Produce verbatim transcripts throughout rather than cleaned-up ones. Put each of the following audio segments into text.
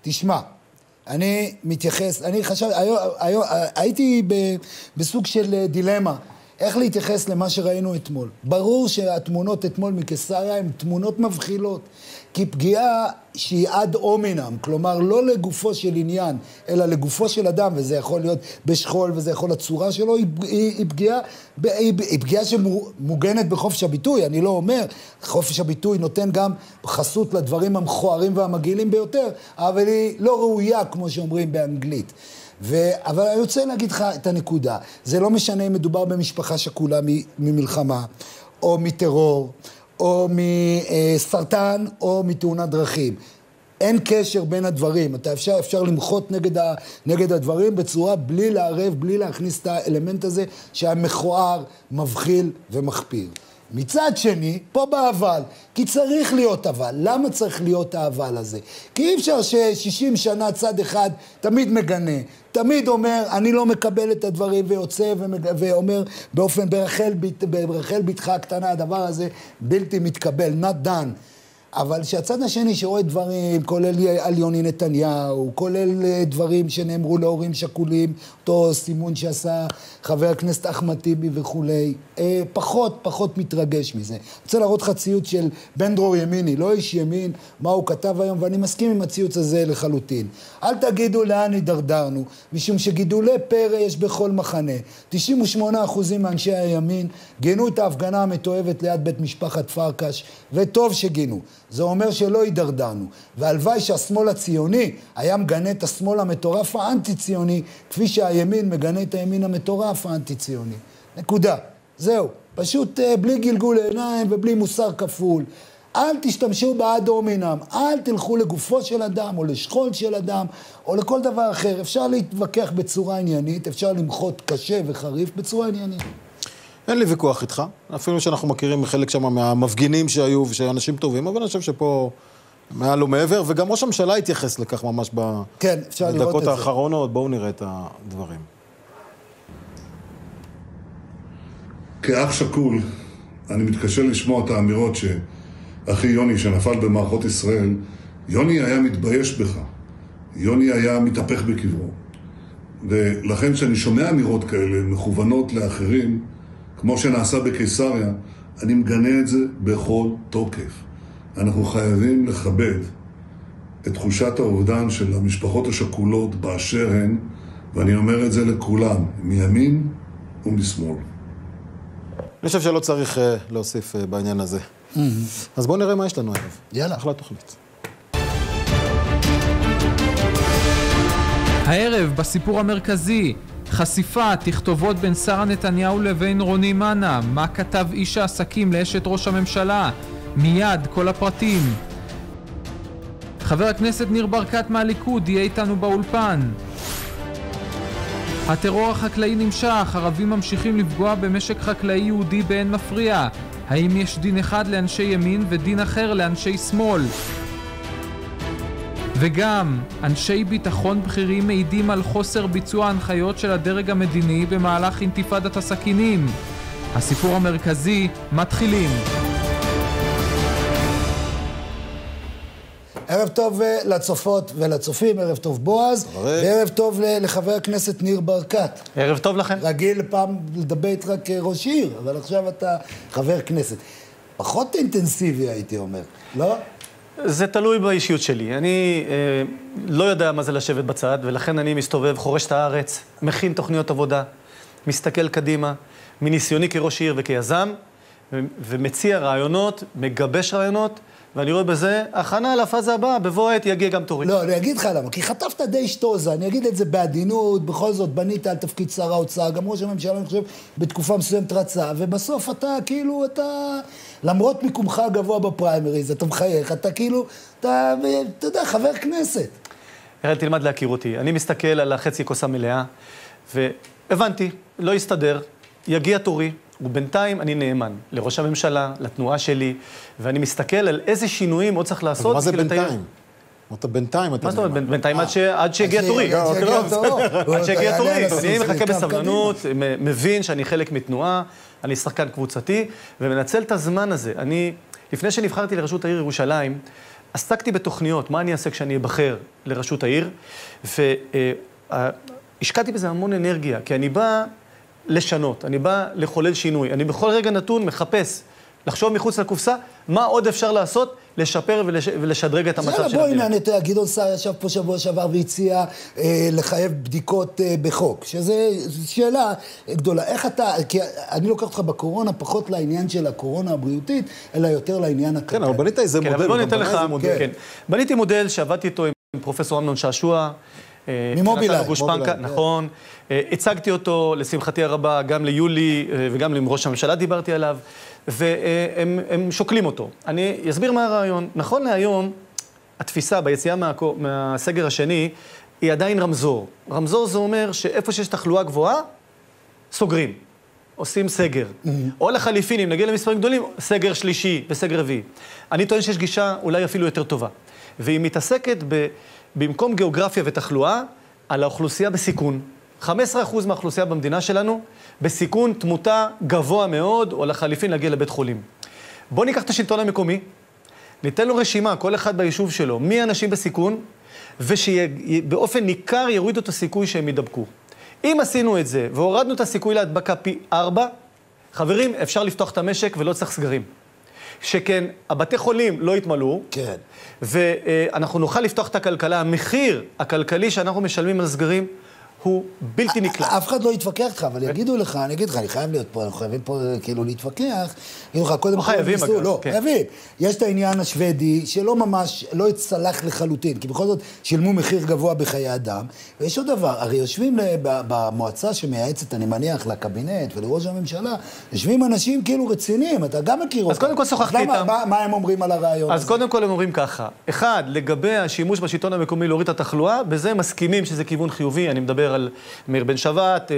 תשמע, אני מתייחס, אני חשב, היום, היום, הייתי ב, בסוג של דילמה, איך להתייחס למה שראינו אתמול. ברור שהתמונות אתמול מקיסריה הן תמונות מבחילות, כי פגיעה שהיא עד אומינם, כלומר לא לגופו של עניין, אלא לגופו של אדם, וזה יכול להיות בשכול, וזה יכול להיות צורה שלו, היא, היא, היא, פגיעה, היא, היא פגיעה שמוגנת בחופש הביטוי, אני לא אומר, חופש הביטוי נותן גם חסות לדברים המכוערים והמגעילים ביותר, אבל היא לא ראויה, כמו שאומרים באנגלית. ו... אבל אני רוצה להגיד לך את הנקודה, זה לא משנה אם מדובר במשפחה שכולה ממלחמה, או מטרור, או מסרטן, או מתאונת דרכים. אין קשר בין הדברים, אתה אפשר, אפשר למחות נגד, ה, נגד הדברים בצורה בלי לערב, בלי להכניס את האלמנט הזה שהמכוער, מבחיל ומחפיר. מצד שני, פה באבל, כי צריך להיות אבל. למה צריך להיות האבל הזה? כי אי אפשר ש-שישים שנה צד אחד תמיד מגנה, תמיד אומר, אני לא מקבל את הדברים ויוצא ומג... ואומר באופן ברחל, ברחל ביתך הקטנה, הדבר הזה בלתי מתקבל, not done. אבל שהצד השני שרואה דברים, כולל על יוני נתניהו, כולל דברים שנאמרו להורים שכולים, אותו סימון שעשה חבר הכנסת אחמד טיבי וכולי, פחות, פחות מתרגש מזה. אני רוצה להראות לך ציוץ של בן דרור ימיני, לא איש ימין, מה הוא כתב היום, ואני מסכים עם הציוץ הזה לחלוטין. אל תגידו לאן הידרדרנו, משום שגידולי פרא יש בכל מחנה. תשעים ושמונה אחוז מאנשי הימין גינו את ההפגנה המתועבת ליד בית משפחת פרקש, וטוב שגינו. זה אומר שלא הידרדרנו, והלוואי שהשמאל הציוני היה מגנה את השמאל המטורף האנטי-ציוני, כפי שהימין מגנה את הימין המטורף האנטי-ציוני. נקודה. זהו. פשוט בלי גלגול עיניים ובלי מוסר כפול. אל תשתמשו בעד אומינם, אל תלכו לגופו של אדם או לשכול של אדם או לכל דבר אחר. אפשר להתווכח בצורה עניינית, אפשר למחות קשה וחריף בצורה עניינית. אין לי ויכוח איתך, אפילו שאנחנו מכירים חלק שם מהמפגינים שהיו ושאנשים טובים, אבל אני חושב שפה מעל ומעבר, וגם ראש הממשלה התייחס לכך ממש כן, אפשר לראות בדקות את זה. האחרונות. בואו נראה את הדברים. כאח שקול, אני מתקשה לשמוע את האמירות שאחי יוני שנפל במערכות ישראל, יוני היה מתבייש בך, יוני היה מתהפך בקברו. ולכן כשאני שומע אמירות כאלה מכוונות לאחרים, כמו שנעשה בקיסריה, אני מגנה את זה בכל תוקף. אנחנו חייבים לכבד את תחושת האובדן של המשפחות השכולות באשר הן, ואני אומר את זה לכולם, מימין ומשמאל. אני חושב שלא צריך uh, להוסיף uh, בעניין הזה. Mm-hmm. אז בואו נראה מה יש לנו ערב. יאללה. אחלה תוכנית. הערב בסיפור המרכזי, חשיפה, תכתובות בין שרה נתניהו לבין רוני מנה, מה כתב איש העסקים לאשת ראש הממשלה, מיד כל הפרטים. חבר הכנסת ניר ברקת מהליכוד יהיה איתנו באולפן. הטרור החקלאי נמשך, ערבים ממשיכים לפגוע במשק חקלאי יהודי באין מפריע. האם יש דין אחד לאנשי ימין ודין אחר לאנשי שמאל? וגם, אנשי ביטחון בכירים מעידים על חוסר ביצוע ההנחיות של הדרג המדיני במהלך אינתיפאדת הסכינים. הסיפור המרכזי, מתחילים. ערב טוב לצופות ולצופים, ערב טוב בועז, וערב טוב לחבר הכנסת ניר ברקת. ערב טוב לכם. רגיל פעם לדבר איתך כראש עיר, אבל עכשיו אתה חבר כנסת. פחות אינטנסיבי הייתי אומר, לא? זה תלוי באישיות שלי. אני אה, לא יודע מה זה לשבת בצד, ולכן אני מסתובב, חורש את הארץ, מכין תוכניות עבודה, מסתכל קדימה, מניסיוני כראש עיר וכיזם, ו- ומציע רעיונות, מגבש רעיונות, ואני רואה בזה, הכנה על הפאזה הבאה, בבוא עת יגיע גם תורי. לא, אני אגיד לך למה, כי חטפת די שטוזה, אני אגיד את זה בעדינות, בכל זאת בנית על תפקיד שר האוצר, גם ראש הממשלה, אני חושב, בתקופה מסוימת רצה, ובסוף אתה כאילו, אתה, למרות מיקומך הגבוה בפריימריז, אתה מחייך, אתה כאילו, אתה, אתה יודע, חבר כנסת. הרי תלמד להכיר אותי, אני מסתכל על החצי כוס המלאה, והבנתי, לא יסתדר, יגיע תורי, ובינתיים אני נאמן לראש הממשלה, לתנועה שלי, ואני מסתכל על איזה שינויים עוד צריך לעשות. מה זה בינתיים? אתה בינתיים, אתה מה זאת אומרת? בינתיים עד שהגיע תורי. עד שהגיע תורי. אני מחכה בסבלנות, מבין שאני חלק מתנועה, אני שחקן קבוצתי, ומנצל את הזמן הזה. אני, לפני שנבחרתי לרשות העיר ירושלים, עסקתי בתוכניות, מה אני אעשה כשאני אבחר לראשות העיר, והשקעתי בזה המון אנרגיה, כי אני בא לשנות, אני בא לחולל שינוי, אני בכל רגע נתון מחפש לחשוב מחוץ לקופסה, מה עוד אפשר לעשות, לשפר ולש... ולשדרג את המצב של המדינה. בואי נענה, גדעון סער ישב פה שבוע שעבר והציע אה, לחייב בדיקות אה, בחוק, שזו שאלה גדולה. איך אתה, כי אני לוקח אותך בקורונה, פחות לעניין של הקורונה הבריאותית, אלא יותר לעניין הכלכלי. כן, אבל בנית איזה כן, מודל. אבל בוא ניתן לך, מודל. כן. בניתי מודל שעבדתי איתו עם פרופסור אמנון שעשוע, ממובילאיי. גושפנקה, נכון. הצגתי אותו, לשמחתי הרבה, גם ליולי וגם עם ראש הממשלה דיברתי עליו, והם שוקלים אותו. אני אסביר מה הרעיון. נכון להיום, התפיסה ביציאה מה, מהסגר השני היא עדיין רמזור. רמזור זה אומר שאיפה שיש תחלואה גבוהה, סוגרים. עושים סגר. Mm-hmm. או לחליפין, אם נגיע למספרים גדולים, סגר שלישי וסגר רביעי. אני טוען שיש גישה אולי אפילו יותר טובה. והיא מתעסקת ב... במקום גיאוגרפיה ותחלואה, על האוכלוסייה בסיכון. חמישה עשר אחוז מהאוכלוסייה במדינה שלנו, בסיכון תמותה גבוה מאוד, או לחליפין להגיע לבית חולים. בואו ניקח את השלטון המקומי, ניתן לו רשימה, כל אחד ביישוב שלו, מי האנשים בסיכון, ושבאופן ניכר יורידו את הסיכוי שהם ידבקו. אם עשינו את זה, והורדנו את הסיכוי להדבקה פי ארבע, חברים, אפשר לפתוח את המשק ולא צריך סגרים. שכן, הבתי חולים לא יתמלאו, כן. ואנחנו נוכל לפתוח את הכלכלה. המחיר הכלכלי שאנחנו משלמים על סגרים הוא בלתי נקלט. אף אחד לא יתווכח איתך, אבל יגידו לך, אני אגיד לך, אני חייב להיות פה, אנחנו חייבים פה כאילו להתווכח. יגידו לך, קודם כל... חייבים, אגב. לא, חייבים. יש את העניין השוודי, שלא ממש, לא יצלח לחלוטין, כי בכל זאת שילמו מחיר גבוה בחיי אדם. ויש עוד דבר, הרי יושבים במועצה שמייעצת, אני מניח, לקבינט ולראש הממשלה, יושבים אנשים כאילו רציניים, אתה גם מכיר אותם. אז קודם כל שוחחתי איתם. מה הם אומרים על הרעיון אז קודם כל הם אומרים ככה, אחד, לגבי השימוש בשלטון המקומי להוריד את התחלואה, בזה מסכימים שזה כיוון חיובי, אני מדבר על מאיר בן שבת,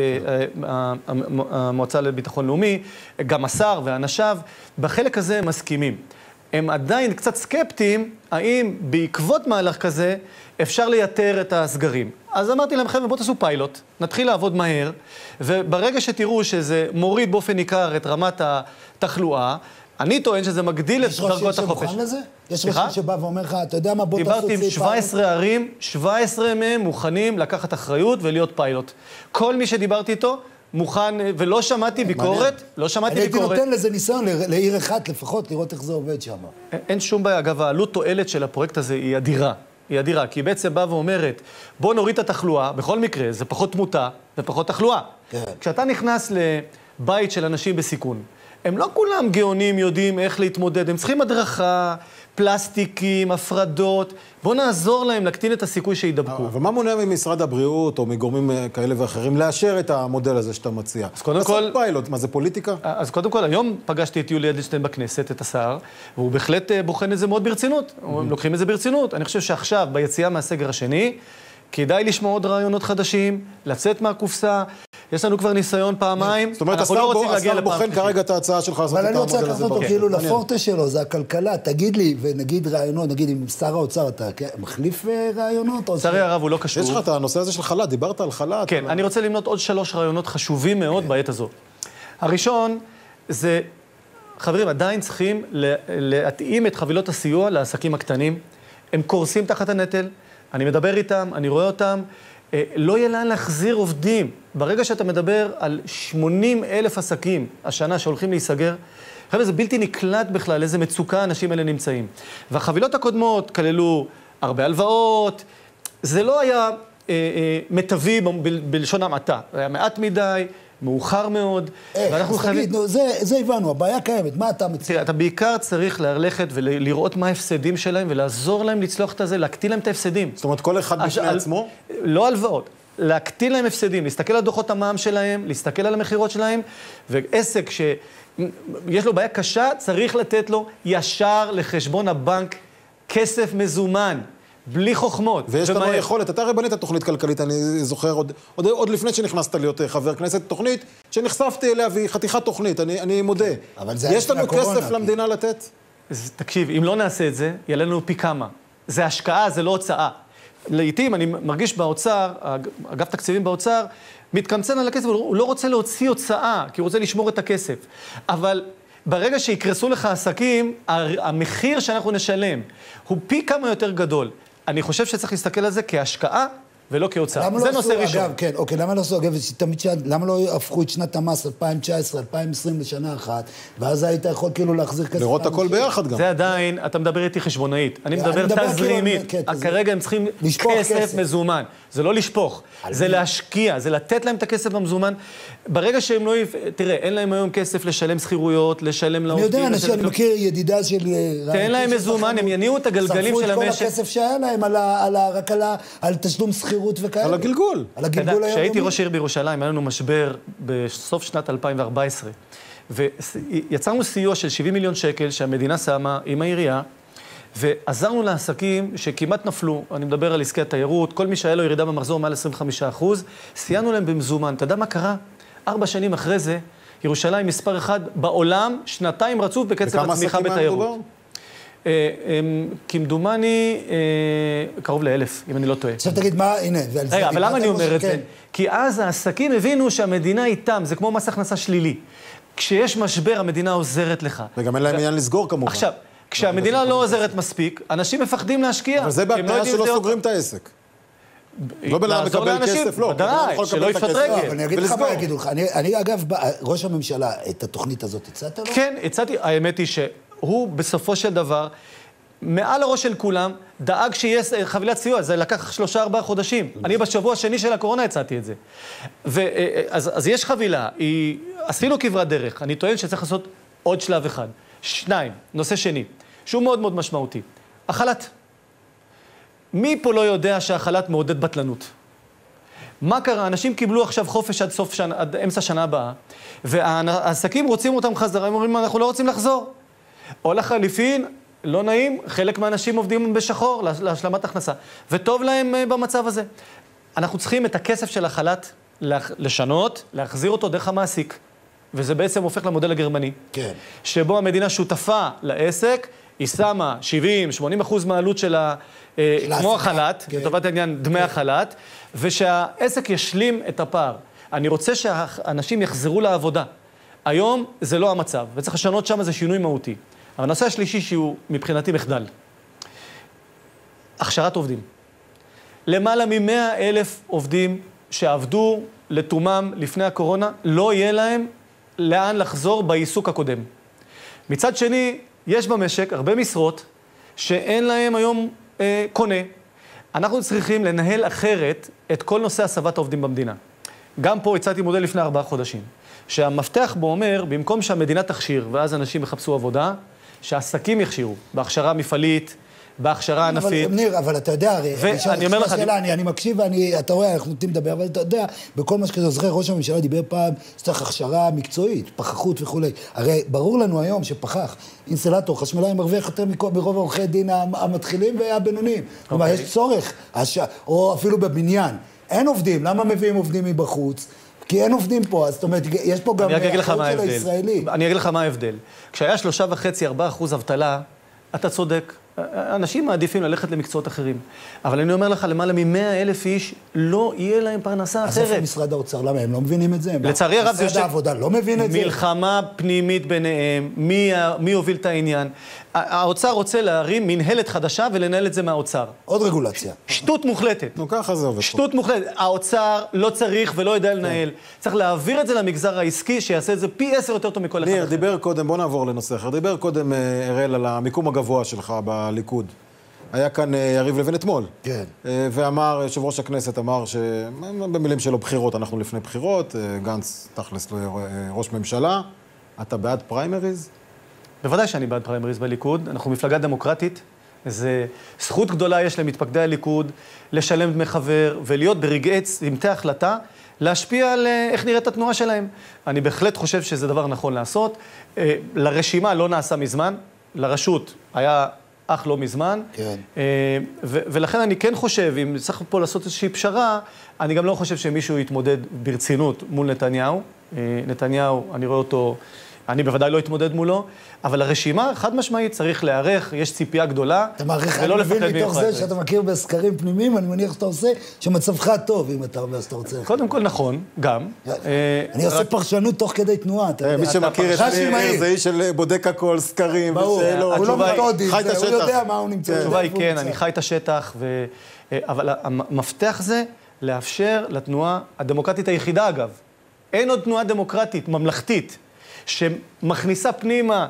המועצה לביטחון לאומי, גם השר ואנשיו, בחלק הזה הם מסכימים. הם עדיין קצת סקפטיים, האם בעקבות מהלך כזה אפשר לייתר את הסגרים. אז אמרתי להם, חבר'ה, בואו תעשו פיילוט, נתחיל לעבוד מהר, וברגע שתראו שזה מוריד באופן ניכר את רמת התחלואה, אני טוען שזה מגדיל את דרגות החופש. יש ראש שמוכן לזה? יש ראש שבא ואומר לך, אתה יודע מה, בוא תעשו דיברתי עם שבע עשרה ערים, שבע עשרה מהם מוכנים לקחת אחריות ולהיות פיילוט. כל מי שדיברתי איתו מוכן, ולא שמעתי ביקורת, לא שמעתי ביקורת. אני הייתי נותן לזה ניסיון לעיר אחת לפחות, לראות איך זה עובד שם. אין שום בעיה, אגב, העלות תועלת של הפרויקט הזה היא אדירה. היא אדירה, כי היא בעצם באה ואומרת, בוא נוריד את התחלואה, בכל מקרה, זה פחות תמותה, זה פחות תחלואה. כשאתה נכנס לבית של אנשים בסיכון, הם לא כולם גאונים יודעים איך להתמודד, הם צריכים הדרכה, פלסטיקים, הפרדות, בוא נעזור להם להקטין את הסיכוי שידבקו. אבל מה מונע ממשרד הבריאות או מגורמים כאלה ואחרים לאשר את המודל הזה שאתה מציע? אז קודם כל... פיילוט, מה זה פוליטיקה? אז קודם כל, היום פגשתי את יולי אדלשטיין בכנסת, את השר, והוא בהחלט בוחן את זה מאוד ברצינות. הם לוקחים את זה ברצינות. אני חושב שעכשיו, ביציאה מהסגר השני, כדאי לשמוע עוד רעיונות חדשים, לצאת מהקופסה. יש לנו כבר ניסיון פעמיים, זאת אומרת, השר בוחן כרגע את ההצעה שלך. אבל אני רוצה לקחת אותו כאילו לפורטה שלו, זה הכלכלה. תגיד לי, ונגיד רעיונות, נגיד עם שר האוצר, אתה מחליף רעיונות? שרי הרב הוא לא קשור. יש לך את הנושא הזה של חל"ת, דיברת על חל"ת. כן, אני רוצה למנות עוד שלוש רעיונות חשובים מאוד בעת הזו. הראשון, זה, חברים, עדיין צריכים להתאים את חבילות הסיוע לעסקים הקטנים. הם קורסים תחת הנטל, אני מדבר איתם, אני רואה אותם. לא יהיה לאן להחזיר עובדים. ברגע שאתה מדבר על שמונים אלף עסקים השנה שהולכים להיסגר, חבר'ה, זה בלתי נקלט בכלל איזה מצוקה האנשים האלה נמצאים. והחבילות הקודמות כללו הרבה הלוואות, זה לא היה אה, אה, מטבי ב- ב- בלשון המעטה, זה היה מעט מדי, מאוחר מאוד. איך, אז חייבים... תגיד, נו, זה, זה הבנו, הבעיה קיימת, מה אתה מציע? תראה, אתה בעיקר צריך ללכת ולראות מה ההפסדים שלהם, ולעזור להם לצלוח את זה, להקטין להם את ההפסדים. זאת אומרת, כל אחד בפני על... עצמו? לא הלוואות. להקטין להם הפסדים, להסתכל על דוחות המע"מ שלהם, להסתכל על המחירות שלהם, ועסק שיש לו בעיה קשה, צריך לתת לו ישר לחשבון הבנק כסף מזומן. בלי חוכמות. ויש לנו יכולת, אתה הרי בנית תוכנית כלכלית, אני זוכר עוד, עוד, עוד לפני שנכנסת להיות חבר כנסת, תוכנית שנחשפתי אליה והיא חתיכת תוכנית, אני, אני מודה. אבל זה יש לנו כסף כי... למדינה לתת? אז, תקשיב, אם לא נעשה את זה, יעלה לנו פי כמה. זה השקעה, זה לא הוצאה. לעתים אני מרגיש באוצר, אגף תקציבים באוצר, מתקמצן על הכסף, הוא לא רוצה להוציא הוצאה, כי הוא רוצה לשמור את הכסף. אבל ברגע שיקרסו לך עסקים, המחיר שאנחנו נשלם הוא פי כמה יותר גדול. אני חושב שצריך להסתכל על זה כהשקעה ולא כהוצאה. זה נושא ראשון. אגב, כן, אוקיי, למה לא עשו, אגב, תמיד שאל, למה לא הפכו את שנת המס אלפיים תשע עשרה אלפיים עשרים לשנה אחת, ואז היית יכול כאילו להחזיר כסף. לראות הכל ביחד גם. זה עדיין, אתה מדבר איתי חשבונאית. אני מדבר תזרימית. כרגע הם צריכים כסף מזומן. זה לא לשפוך, זה להשקיע, זה לתת להם את הכסף המזומן. ברגע שהם לא... תראה, אין להם היום כסף לשלם שכירויות, לשלם לעובדים. אני יודע, אנשים, אני מכיר ידידה של... תן להם מזומן, הם יניעו את הגלגלים של המשק. שרפו את כל הכסף שהיה להם רק על תשלום שכירות וכאלה. על הגלגול. על הגלגול היומי. כשהייתי ראש עיר בירושלים, היה לנו משבר בסוף שנת אלפיים וארבע עשרה, ויצרנו סיוע של שבעים מיליון שקל שהמדינה שמה עם העירייה, ועזרנו לעסקים שכמעט נפלו, אני מדבר על עסקי התיירות, כל מי שהיה לו ירידה במחזור מעל עשרים וחמישה אחוז, סייענו להם במזומן. אתה יודע מה קרה? ארבע שנים אחרי זה, ירושלים מספר אחד בעולם, שנתיים רצוף בקצב הצמיחה בתיירות. כמדומני, קרוב לאלף, אם אני לא טועה. עכשיו תגיד מה, הנה, ועל זה... רגע, אבל למה אני אומר את זה? כי אז העסקים הבינו שהמדינה איתם, זה כמו מס הכנסה שלילי. כשיש משבר, המדינה עוזרת לך. וגם אין להם עניין לסגור כמובן. עכשיו, כשהמדינה לא עוזרת מספיק, אנשים מפחדים להשקיע. אבל זה בהתניה שלא סוגרים את העסק. לא בלעם מקבל כסף, לא. ודאי, שלא יפשט רגל. אבל אני אגיד לך מה יגידו לך. אני, אגב, ראש הממשלה, את התוכנית הזאת הצעת לו? כן, הצעתי. האמת היא שהוא בסופו של דבר, מעל הראש של כולם, דאג שיהיה חבילת סיוע. זה לקח שלושה, ארבעה חודשים. אני בשבוע השני של הקורונה הצעתי את זה. אז, אז יש חבילה, היא, עשינו כברת דרך. אני טוען שצריך לעשות עוד שלב אחד. שניים, נושא שני, שהוא מאוד מאוד משמעותי. החל"ת. מי פה לא יודע שהחל"ת מעודד בטלנות? מה קרה? אנשים קיבלו עכשיו חופש עד סוף שנה, עד אמצע שנה הבאה, והעסקים רוצים אותם חזרה, הם אומרים, אנחנו לא רוצים לחזור. או לחליפין, לא נעים, חלק מהאנשים עובדים בשחור להשלמת הכנסה, וטוב להם במצב הזה. אנחנו צריכים את הכסף של החל"ת לשנות, להחזיר אותו דרך המעסיק. וזה בעצם הופך למודל הגרמני. כן. שבו המדינה שותפה לעסק, היא שמה שבעים שמונים אחוז מהעלות שלה, כמו החל"ת, כן. לטובת העניין דמי כן. החל"ת, ושהעסק ישלים את הפער. אני רוצה שהאנשים יחזרו לעבודה. היום זה לא המצב, וצריך לשנות שם איזה שינוי מהותי. אבל הנושא השלישי שהוא מבחינתי מחדל. הכשרת עובדים. למעלה ממאה אלף עובדים שעבדו לתומם לפני הקורונה, לא יהיה להם לאן לחזור בעיסוק הקודם. מצד שני, יש במשק הרבה משרות שאין להם היום אה, קונה. אנחנו צריכים לנהל אחרת את כל נושא הסבת העובדים במדינה. גם פה הצעתי מודל לפני ארבעה חודשים, שהמפתח בו אומר, במקום שהמדינה תכשיר ואז אנשים יחפשו עבודה, שהעסקים יכשירו בהכשרה מפעלית, בהכשרה ענפית. אבל, ניר, אבל אתה יודע, הרי, ואני אומר לך... שאלה, אני, אני מקשיב ואני, אתה רואה, אנחנו נותנים לדבר, אבל אתה יודע, בכל מה שכזה, זוכר, ראש הממשלה דיבר פעם, שצריך הכשרה מקצועית, פחחות וכו'. הרי ברור לנו היום שפחח, אינסטלטור, חשמלאי מרוויח יותר מרוב עורכי דין המתחילים והבינוניים. כלומר, יש צורך, או אפילו בבניין. אין עובדים, למה מביאים עובדים מבחוץ? כי אין עובדים פה, אז זאת אומרת, יש פה גם אחריות של הישראלי. אני אגיד לך מה ההבדל. כשהיה שלושה וחצי, ארבעה אחוז אבטלה, אתה צודק. אנשים מעדיפים ללכת למקצועות אחרים. אבל אני אומר לך, למעלה ממאה אלף איש לא יהיה להם פרנסה אחרת. אז איפה משרד האוצר? למה? הם לא מבינים את זה? לצערי הרב זה משרד העבודה לא מבין את זה? מלחמה פנימית ביניהם, מי, מי הוביל את העניין. האוצר רוצה להרים מנהלת חדשה ולנהל את זה מהאוצר. עוד רגולציה. שטות מוחלטת. נו, ככה זה עובד. שטות מוחלטת. האוצר לא צריך ולא יודע לנהל. צריך להעביר את זה למגזר העסקי, שיעשה את זה פי עשר יותר טוב מכל אחד אחר. ניר, דיבר קודם, בוא נעבור לנושא אחר. דיבר קודם, אראל, על המיקום הגבוה שלך בליכוד. היה כאן יריב לוין אתמול. כן. ואמר, יושב ראש הכנסת אמר שבמילים שלו בחירות, אנחנו לפני בחירות, גנץ תכלס ראש ממשלה. אתה בעד פריימריז? בוודאי שאני בעד פריימריז בליכוד. אנחנו מפלגה דמוקרטית. זה זכות גדולה יש למתפקדי הליכוד לשלם דמי חבר ולהיות ברגעי צמתי החלטה, להשפיע על איך נראית התנועה שלהם. אני בהחלט חושב שזה דבר נכון לעשות. לרשימה לא נעשה מזמן, לרשות היה אך לא מזמן. כן. ו- ולכן אני כן חושב, אם צריך פה לעשות איזושהי פשרה, אני גם לא חושב שמישהו יתמודד ברצינות מול נתניהו. נתניהו, אני רואה אותו, אני בוודאי לא אתמודד מולו, אבל הרשימה, חד משמעית, צריך להיערך, יש ציפייה גדולה, ולא לפחד ממך. אתה מבין מתוך זה שאתה מכיר בסקרים פנימיים, אני מניח שאתה עושה שמצבך טוב, אם אתה אומר שאתה רוצה. קודם כל נכון, גם. אני עושה פרשנות תוך כדי תנועה. מי שמכיר את ניר, זה איש של בודק הכל, סקרים, ושאלות. הוא לא מתודי, הוא יודע מה הוא נמצא. התשובה היא כן, אני חי את השטח, אבל המפתח זה לאפשר לתנועה הדמוקרטית היחידה, אגב. אין עוד תנועה דמוקרטית, ממלכתית, שמכניסה פנימה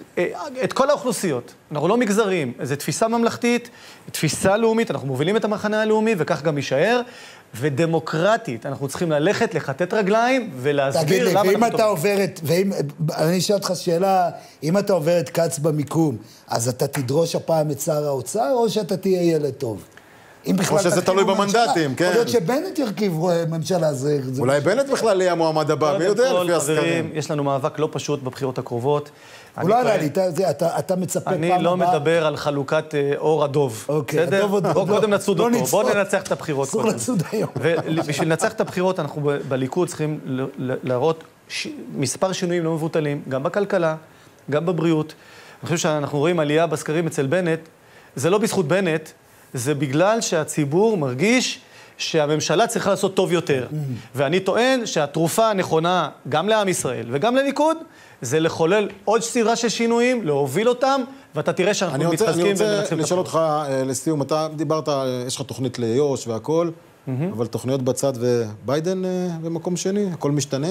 את כל האוכלוסיות. אנחנו לא מגזרים, זו תפיסה ממלכתית, תפיסה לאומית, אנחנו מובילים את המחנה הלאומי, וכך גם יישאר, ודמוקרטית. אנחנו צריכים ללכת, לחטט רגליים, ולהסביר למה אנחנו... תגיד לי, ואם אתה עובר את... אני אשאל אותך שאלה, אם אתה עובר את קץ במיקום, אז אתה תדרוש הפעם את שר האוצר, או שאתה תהיה ילד טוב? או שזה תלוי במנדטים, כן. יכול להיות שבנט ירכיב ממשלה, זה... אולי בנט בכלל יהיה המועמד הבא, מי יודע לפי הסקרים. יש לנו מאבק לא פשוט בבחירות הקרובות. הוא לא עלה לי, אתה מצפה פעם הבאה. אני לא מדבר על חלוקת אור הדוב. אוקיי, הדוב עוד... בואו קודם נצוד אותו, בואו ננצח את הבחירות. אסור לצוד היום. ובשביל לנצח את הבחירות, אנחנו בליכוד צריכים להראות מספר שינויים לא מבוטלים, גם בכלכלה, גם בבריאות. אני חושב שאנחנו רואים עלייה בסקרים אצל בנט, זה לא בזכות בנט, זה בגלל שהציבור מרגיש שהממשלה צריכה לעשות טוב יותר. ואני טוען שהתרופה הנכונה גם לעם ישראל וגם לליכוד, זה לחולל עוד סדרה של שינויים, להוביל אותם, ואתה תראה שאנחנו מתחזקים ומנצחים. אני רוצה לשאול אותך לסיום, אתה דיברת, יש לך תוכנית ליו"ש והכל, אבל תוכניות בצד וביידן במקום שני, הכל משתנה?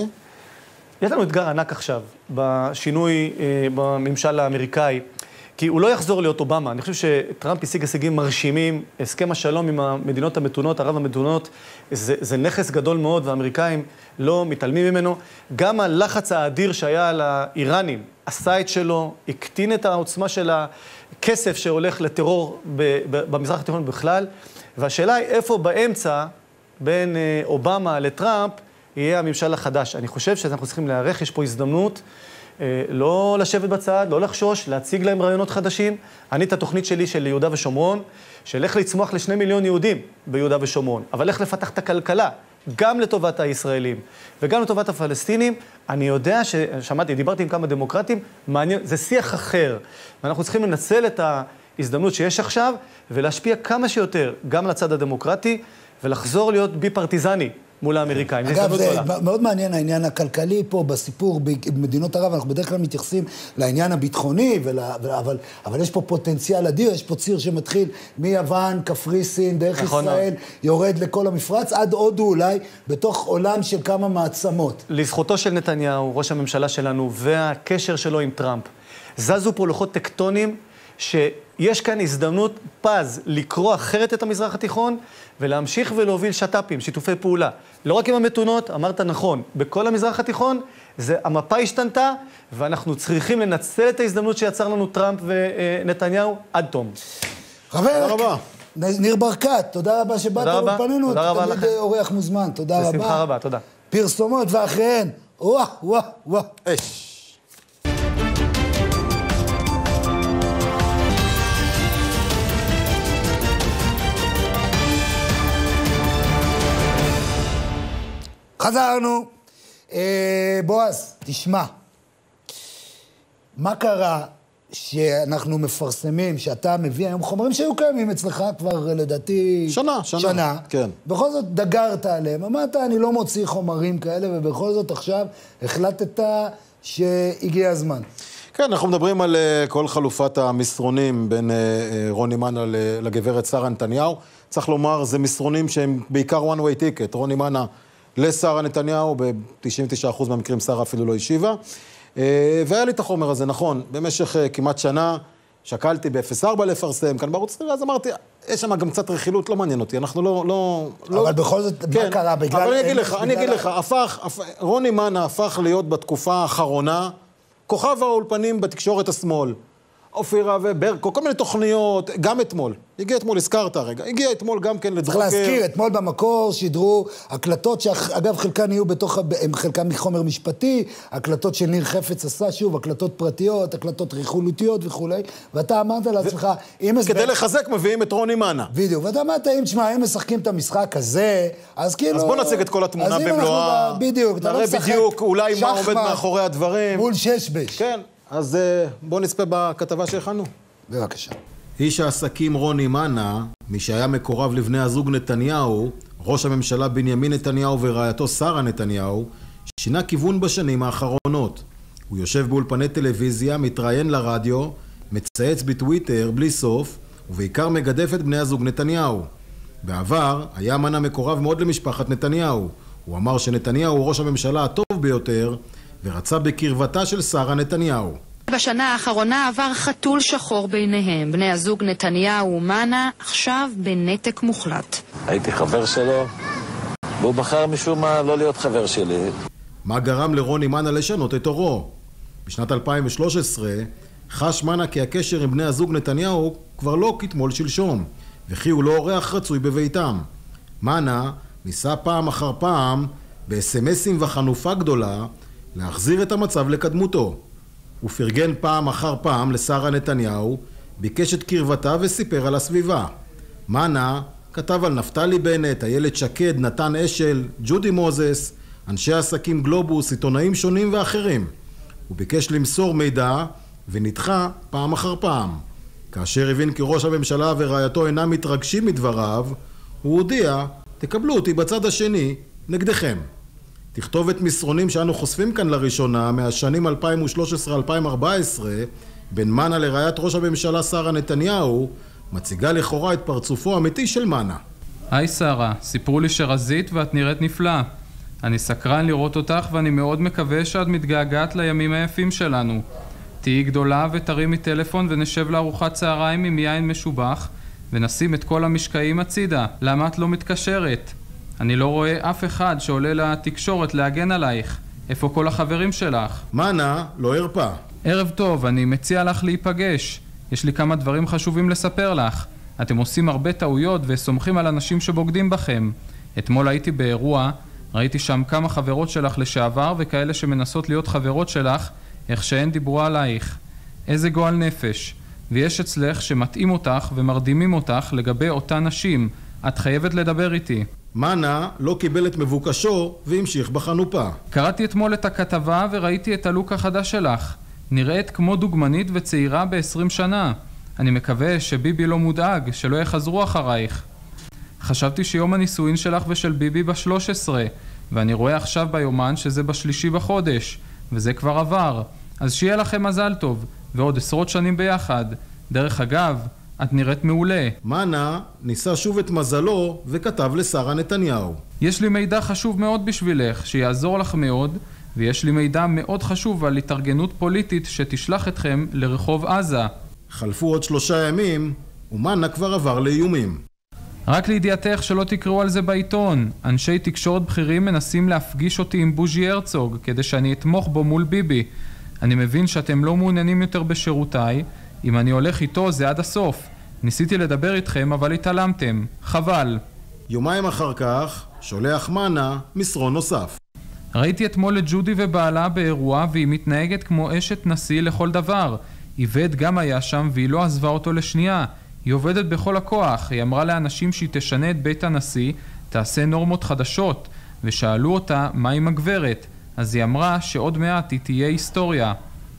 יש לנו אתגר ענק עכשיו, בשינוי בממשל האמריקאי, כי הוא לא יחזור להיות אובמה. אני חושב שטראמפ השיג הישגים מרשימים, הסכם השלום עם המדינות המתונות, ערב המתונות, זה, זה נכס גדול מאוד, והאמריקאים לא מתעלמים ממנו. גם הלחץ האדיר שהיה על האיראנים, עשה את שלו, הקטין את העוצמה של הכסף שהולך לטרור במזרח התיכון בכלל, והשאלה היא איפה באמצע, בין אובמה לטראמפ, יהיה הממשל החדש. אני חושב שאנחנו צריכים להיערך, יש פה הזדמנות, לא לשבת בצד, לא לחשוש, להציג להם רעיונות חדשים. אני את התוכנית שלי של יהודה ושומרון, שהלך לצמוח לשני מיליון יהודים ביהודה ושומרון, אבל הלך לפתח את הכלכלה, גם לטובת הישראלים וגם לטובת הפלסטינים. אני יודע ששמעתי, דיברתי עם כמה דמוקרטים, מעניין, זה שיח אחר, ואנחנו צריכים לנצל את ההזדמנות שיש עכשיו, ולהשפיע כמה שיותר גם לצד הדמוקרטי, ולחזור להיות בי פרטיזני. מול האמריקאים. אגב, זה מאוד מעניין העניין הכלכלי פה בסיפור במדינות ערב, אנחנו בדרך כלל מתייחסים לעניין הביטחוני, אבל יש פה פוטנציאל אדיר, יש פה ציר שמתחיל מיוון, קפריסין, דרך ישראל, יורד לכל המפרץ, עד הודו אולי, בתוך עולם של כמה מעצמות. לזכותו של נתניהו, ראש הממשלה שלנו, והקשר שלו עם טראמפ, זזו פה לוחות טקטונים, שיש כאן הזדמנות פז לקרוא אחרת את המזרח התיכון, ולהמשיך ולהוביל שטאפים, שיתופי פעולה. לא רק עם המתונות, אמרת נכון, בכל המזרח התיכון, זה, המפה השתנתה, ואנחנו צריכים לנצל את ההזדמנות שיצר לנו טראמפ ונתניהו עד תום. חבר, ניר ברקת, תודה רבה שבאת בפנינו. תודה רבה לכם. תמיד אורח מוזמן, תודה רבה. בשמחה רבה, תודה. פרסומות ואחריהן, וואו, וואו, וואו. אש. חזרנו. אה, בועז, תשמע, מה קרה שאנחנו מפרסמים, שאתה מביא היום חומרים שהיו קיימים אצלך כבר לדעתי... שנה, שנה. שנה. כן. בכל זאת דגרת עליהם, אמרת, אני לא מוציא חומרים כאלה, ובכל זאת עכשיו החלטת שהגיע הזמן. כן, אנחנו מדברים על uh, כל חלופת המסרונים בין uh, uh, רוני מנה לגברת שרה נתניהו. צריך לומר, זה מסרונים שהם בעיקר one way ticket. רוני מנה לשרה נתניהו, ב-תשעים ותשעה אחוז מהמקרים שרה אפילו לא השיבה. והיה לי את החומר הזה, נכון, במשך כמעט שנה, שקלתי ב-אפס ארבע לפרסם, כאן בערוץ, אז אמרתי, יש שם גם קצת רכילות, לא מעניין אותי, אנחנו לא... לא אבל לא... בכל זאת, כן, מה קרה? בגלל... אבל אני אגיד לך, אני אגיד לך, הפך, הפך, רוני מנה הפך להיות בתקופה האחרונה, כוכב האולפנים בתקשורת השמאל. אופירה וברקו, כל מיני תוכניות, גם אתמול. הגיע אתמול, הזכרת רגע, הגיע אתמול גם כן לדרוקר. צריך להזכיר, אתמול במקור שידרו הקלטות שאגב חלקן יהיו בתוך, הם חלקן מחומר משפטי, הקלטות של ניר חפץ עשה שוב, הקלטות פרטיות, הקלטות ריחולותיות וכו'. ואתה אמרת לעצמך, אם... כדי לחזק מביאים את רוני מנה. בדיוק, ואתה אמרת, אם תשמע, הם משחקים את המשחק הזה, אז כאילו... אז בוא נציג את כל התמונה במלואה. בדיוק, נראה בדיוק אולי מה עומד מאחורי הדברים. מול ששבש. כן, אז בוא נצפה בכתבה שהכנו. בבקשה. איש העסקים רוני מנה, מי שהיה מקורב לבני הזוג נתניהו, ראש הממשלה בנימין נתניהו ורעייתו שרה נתניהו, שינה כיוון בשנים האחרונות. הוא יושב באולפני טלוויזיה, מתראיין לרדיו, מצייץ בטוויטר בלי סוף, ובעיקר מגדף את בני הזוג נתניהו. בעבר היה מנה מקורב מאוד למשפחת נתניהו. הוא אמר שנתניהו הוא ראש הממשלה הטוב ביותר, ורצה בקרבתה של שרה נתניהו. בשנה האחרונה עבר חתול שחור ביניהם. בני הזוג נתניהו ומנה עכשיו בנתק מוחלט. הייתי חבר שלו, והוא בחר משום מה לא להיות חבר שלי. מה גרם לרוני מנה לשנות את אורו? בשנת אלפיים ושלוש עשרה חש מנה כי הקשר עם בני הזוג נתניהו כבר לא כתמול שלשום, וכי הוא לא אורח רצוי בביתם. מנה ניסה פעם אחר פעם, ב-אס-אם-אסים וחנופה גדולה, להחזיר את המצב לקדמותו. הוא פרגן פעם אחר פעם לשרה נתניהו, ביקש את קרבתה וסיפר על הסביבה. מנה כתב על נפתלי בנט, איילת שקד, נתן אשל, ג'ודי מוזס, אנשי עסקים גלובוס, עיתונאים שונים ואחרים. הוא ביקש למסור מידע ונדחה פעם אחר פעם. כאשר הבין כי ראש הממשלה ורעייתו אינם מתרגשים מדבריו, הוא הודיע, תקבלו אותי בצד השני, נגדכם. תכתובת מסרונים שאנו חושפים כאן לראשונה מהשנים אלפיים ושלוש עשרה עד אלפיים וארבע עשרה בין מנה לרעיית ראש הממשלה שרה נתניהו מציגה לכאורה את פרצופו האמיתי של מנה. היי שרה, סיפרו לי שרזית ואת נראית נפלאה. אני סקרן לראות אותך ואני מאוד מקווה שאת מתגעגעת לימים היפים שלנו. תהיי גדולה ותרימי טלפון ונשב לארוחת צהריים עם יין משובח ונשים את כל המשקעים הצידה. למה את לא מתקשרת? אני לא רואה אף אחד שעולה לתקשורת להגן עלייך. איפה כל החברים שלך? מנה לא הרפה. ערב טוב, אני מציע לך להיפגש. יש לי כמה דברים חשובים לספר לך. אתם עושים הרבה טעויות וסומכים על אנשים שבוגדים בכם. אתמול הייתי באירוע, ראיתי שם כמה חברות שלך לשעבר וכאלה שמנסות להיות חברות שלך, איך שהן דיברו עלייך. איזה גועל נפש. ויש אצלך שמתאים אותך ומרדימים אותך לגבי אותן נשים. את חייבת לדבר איתי. מנה לא קיבל את מבוקשו והמשיך בחנופה. קראתי אתמול את הכתבה וראיתי את הלוק החדש שלך. נראית כמו דוגמנית וצעירה ב-עשרים שנה. אני מקווה שביבי לא מודאג, שלא יחזרו אחרייך. חשבתי שיום הנישואין שלך ושל ביבי ב-שלוש עשרה, ואני רואה עכשיו ביומן שזה בשלישי בחודש, וזה כבר עבר. אז שיהיה לכם מזל טוב, ועוד עשרות שנים ביחד. דרך אגב, את נראית מעולה. מנה ניסה שוב את מזלו וכתב לשרה נתניהו. יש לי מידע חשוב מאוד בשבילך, שיעזור לך מאוד, ויש לי מידע מאוד חשוב על התארגנות פוליטית שתשלח אתכם לרחוב עזה. חלפו עוד שלושה ימים, ומנה כבר עבר לאיומים. רק לידיעתך שלא תקראו על זה בעיתון. אנשי תקשורת בכירים מנסים להפגיש אותי עם בוז'י הרצוג, כדי שאני אתמוך בו מול ביבי. אני מבין שאתם לא מעוניינים יותר בשירותיי. אם אני הולך איתו זה עד הסוף. ניסיתי לדבר איתכם אבל התעלמתם. חבל. יומיים אחר כך שולח מנה מסרון נוסף. ראיתי אתמול את ג'ודי ובעלה באירוע והיא מתנהגת כמו אשת נשיא לכל דבר. איבד גם היה שם והיא לא עזבה אותו לשנייה. היא עובדת בכל הכוח. היא אמרה לאנשים שהיא תשנה את בית הנשיא, תעשה נורמות חדשות, ושאלו אותה מה עם הגברת. אז היא אמרה שעוד מעט היא תהיה היסטוריה.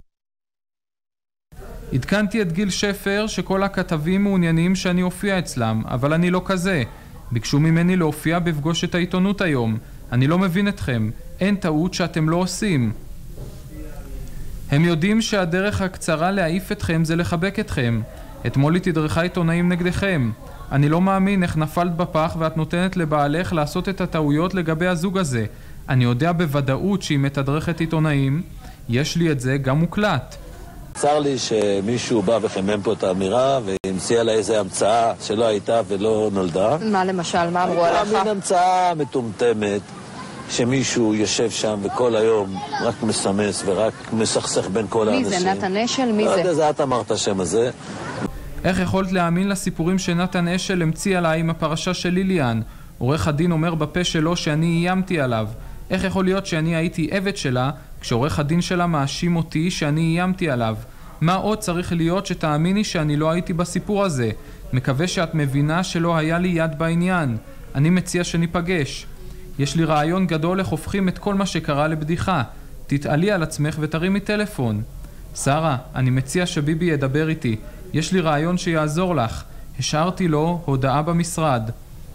עדכנתי את גיל שפר שכל הכתבים מעוניינים שאני אופיע אצלם, אבל אני לא כזה. ביקשו ממני להופיע בפגוש את העיתונות היום. אני לא מבין אתכם. אין טעות שאתם לא עושים. הם יודעים שהדרך הקצרה להעיף אתכם זה לחבק אתכם. אתמול היא תדרכה עיתונאים נגדכם. אני לא מאמין איך נפלת בפח ואת נותנת לבעלך לעשות את הטעויות לגבי הזוג הזה. אני יודע בוודאות שהיא מתדרכת עיתונאים. יש לי את זה גם מוקלט. צר לי שמישהו בא וחמם פה את האמירה והמציע לה איזו המצאה שלא הייתה ולא נולדה. מה למשל? מה אמרו עליך? הייתה מין המצאה מטומטמת שמישהו יושב שם וכל היום רק מסמס ורק מסכסך בין כל מי האנשים. מי זה? נתן אשל? מי לא זה? יודע, זה את אמרת השם הזה. איך יכולת להאמין לסיפורים שנתן אשל המציא עליי עם הפרשה של ליליאן? עורך הדין אומר בפה שלו שאני איימתי עליו. איך יכול להיות שאני הייתי עבד שלה, כשעורך הדין שלה מאשים אותי שאני איימתי עליו? מה עוד צריך להיות שתאמיני שאני לא הייתי בסיפור הזה? מקווה שאת מבינה שלא היה לי יד בעניין. אני מציע שניפגש. יש לי רעיון גדול איך הופכים את כל מה שקרה לבדיחה. תתעלי על עצמך ותרימי טלפון. שרה, אני מציע שביבי ידבר איתי. יש לי רעיון שיעזור לך. השארתי לו הודעה במשרד.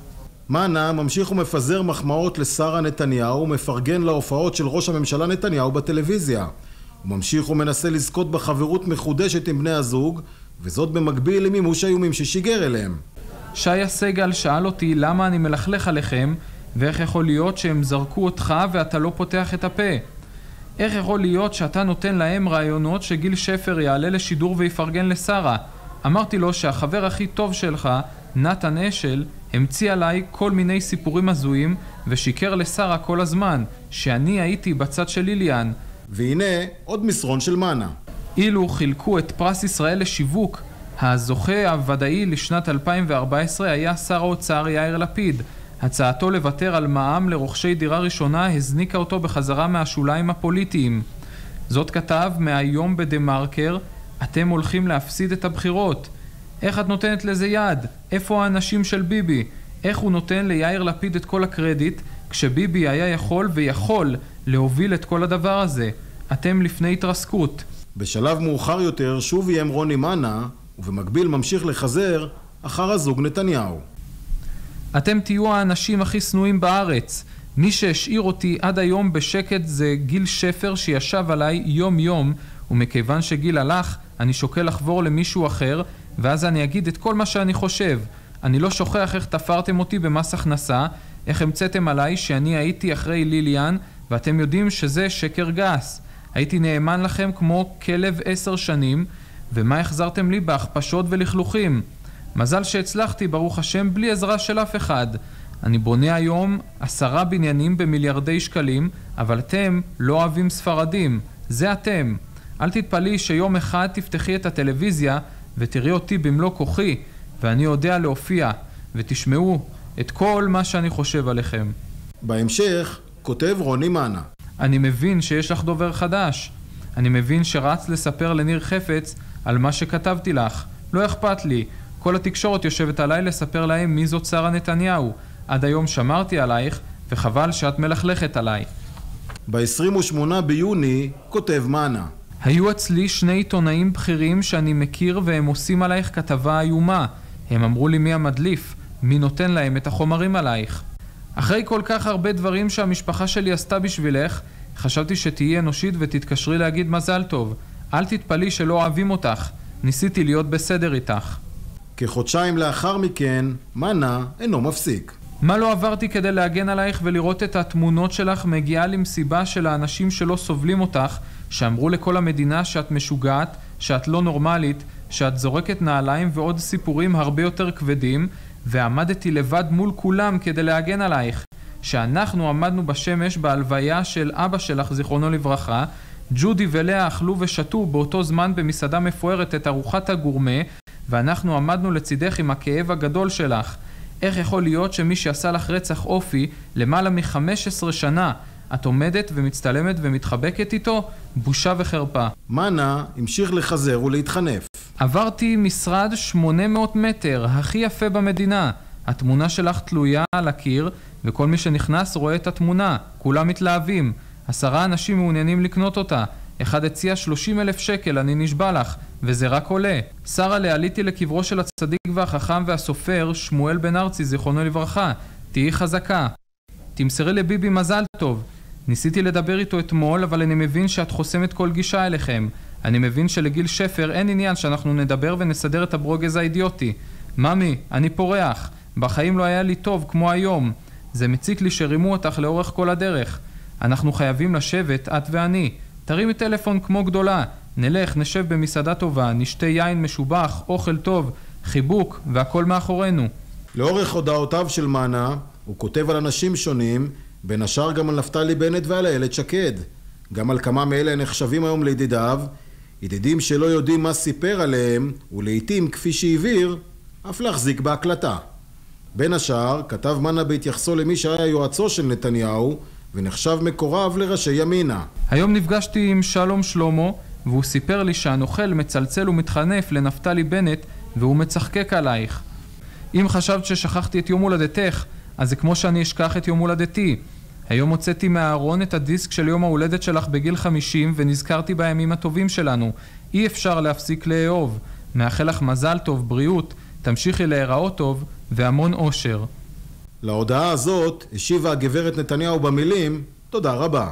מנה ממשיך ומפזר מחמאות לשרה נתניהו ומפרגן להופעות של ראש הממשלה נתניהו בטלוויזיה. הוא ממשיך ומנסה לזכות בחברות מחודשת עם בני הזוג, וזאת במקביל למימוש האיומים ששיגר אליהם. שיה סגל שאל אותי למה אני מלכלך עליכם, ואיך יכול להיות שהם זרקו אותך ואתה לא פותח את הפה. איך יכול להיות שאתה נותן להם רעיונות שגיל שפר יעלה לשידור ויפרגן לשרה? אמרתי לו שהחבר הכי טוב שלך, נתן אשל, המציא עליי כל מיני סיפורים הזויים ושיקר לשרה כל הזמן, שאני הייתי בצד של ליליאן. והנה עוד מסרון של מנה. אילו חילקו את פרס ישראל לשיווק, הזוכה הוודאי לשנת אלפיים וארבע עשרה היה שר האוצר יאיר לפיד. הצעתו לוותר על מע"מ לרוכשי דירה ראשונה הזניקה אותו בחזרה מהשוליים הפוליטיים. זאת כתב מהיום בדמרקר, אתם הולכים להפסיד את הבחירות. איך את נותנת לזה יד? איפה האנשים של ביבי? איך הוא נותן ליאיר לפיד את כל הקרדיט, כשביבי היה יכול ויכול להוביל את כל הדבר הזה? אתם לפני התרסקות. בשלב מאוחר יותר שוב איים רוני מנה, ובמקביל ממשיך לחזר אחר הזוג נתניהו. אתם תהיו האנשים הכי שנואים בארץ. מי שהשאיר אותי עד היום בשקט זה גיל שפר שישב עליי יום יום, ומכיוון שגיל הלך, אני שוקל לחבור למישהו אחר, ואז אני אגיד את כל מה שאני חושב. אני לא שוכח איך תפרתם אותי במס הכנסה, איך המצאתם עליי שאני הייתי אחרי ליליאן, ואתם יודעים שזה שקר גס. הייתי נאמן לכם כמו כלב עשר שנים, ומה החזרתם לי בהכפשות ולכלוכים? מזל שהצלחתי, ברוך השם, בלי עזרה של אף אחד. אני בונה היום עשרה בניינים במיליארדי שקלים, אבל אתם לא אוהבים ספרדים. זה אתם. אל תתפלאי שיום אחד תפתחי את הטלוויזיה ותראי אותי במלוא כוחי, ואני יודע להופיע, ותשמעו את כל מה שאני חושב עליכם. בהמשך כותב רוני מנה. אני מבין שיש לך דובר חדש. אני מבין שרץ לספר לניר חפץ על מה שכתבתי לך. לא אכפת לי. כל התקשורת יושבת עליי לספר להם מי זאת שרה נתניהו. עד היום שמרתי עלייך, וחבל שאת מלכלכת עליי. ב-עשרים ושמונה ביוני כותב מנה. היו אצלי שני עיתונאים בכירים שאני מכיר והם עושים עלייך כתבה איומה. הם אמרו לי מי המדליף, מי נותן להם את החומרים עלייך. אחרי כל כך הרבה דברים שהמשפחה שלי עשתה בשבילך, חשבתי שתהיי אנושית ותתקשרי להגיד מזל טוב. אל תתפלי שלא אוהבים אותך. ניסיתי להיות בסדר איתך. כחודשיים לאחר מכן, מנה אינו מפסיק. מה לא עברתי כדי להגן עלייך ולראות את התמונות שלך מגיעה למסיבה של האנשים שלא סובלים אותך, שאמרו לכל המדינה שאת משוגעת, שאת לא נורמלית, שאת זורקת נעליים ועוד סיפורים הרבה יותר כבדים, ועמדתי לבד מול כולם כדי להגן עלייך. שאנחנו עמדנו בשמש בהלוויה של אבא שלך זיכרונו לברכה, ג'ודי ולאה אכלו ושתו באותו זמן במסעדה מפוארת את ארוחת הגורמה, ואנחנו עמדנו לצידך עם הכאב הגדול שלך. איך יכול להיות שמי שעשה לך רצח אופי למעלה מ-חמש עשרה שנה, את עומדת ומצטלמת ומתחבקת איתו? בושה וחרפה. מנה המשיך לחזר ולהתחנף. עברתי משרד שמונה מאות מטר, הכי יפה במדינה. התמונה שלך תלויה על הקיר, וכל מי שנכנס רואה את התמונה. כולם מתלהבים. עשרה אנשים מעוניינים לקנות אותה. אחד הציע שלושים אלף שקל, אני נשבע לך, וזה רק עולה. שרה, עליתי לקברו של הצדיק והחכם והסופר שמואל בן ארצי, זיכרונו לברכה. תהי חזקה. תמסרי לביבי מזל טוב. ניסיתי לדבר איתו אתמול, אבל אני מבין שאת חוסמת כל גישה אליכם. אני מבין שלגיל שפר אין עניין שאנחנו נדבר ונסדר את הברוגז האידיוטי. ממי, אני פורח. בחיים לא היה לי טוב כמו היום. זה מציק לי שרימו אותך לאורך כל הדרך. אנחנו חייבים לשבת, את ואני. תרימי טלפון כמו גדולה. נלך, נשב במסעדה טובה, נשתה יין משובח, אוכל טוב, חיבוק, והכל מאחורינו. לאורך הודעותיו של מנה, הוא כותב על אנשים שונים, בין השאר גם על נפתלי בנט ועל איילת שקד. גם על כמה מאלה נחשבים היום לידידיו, ידידים שלא יודעים מה סיפר עליהם, ולעיתים, כפי שהבהיר, אף להחזיק בהקלטה. בין השאר, כתב מנה בהתייחסו למי שהיה יועצו של נתניהו, ונחשב מקורב לראשי ימינה. היום נפגשתי עם שלום שלמה, והוא סיפר לי שהנוכל מצלצל ומתחנף לנפתלי בנט, והוא מצחקק עלייך. אם חשבת ששכחתי את יום הולדתך, אז זה כמו שאני אשכח את יום הולדתי. היום הוצאתי מהארון את הדיסק של יום ההולדת שלך בגיל חמישים, ונזכרתי בימים הטובים שלנו. אי אפשר להפסיק לאהוב. מאחל לך מזל טוב, בריאות, תמשיכי להיראות טוב, והמון אושר. להודעה הזאת השיבה הגברת נתניהו במילים, תודה רבה.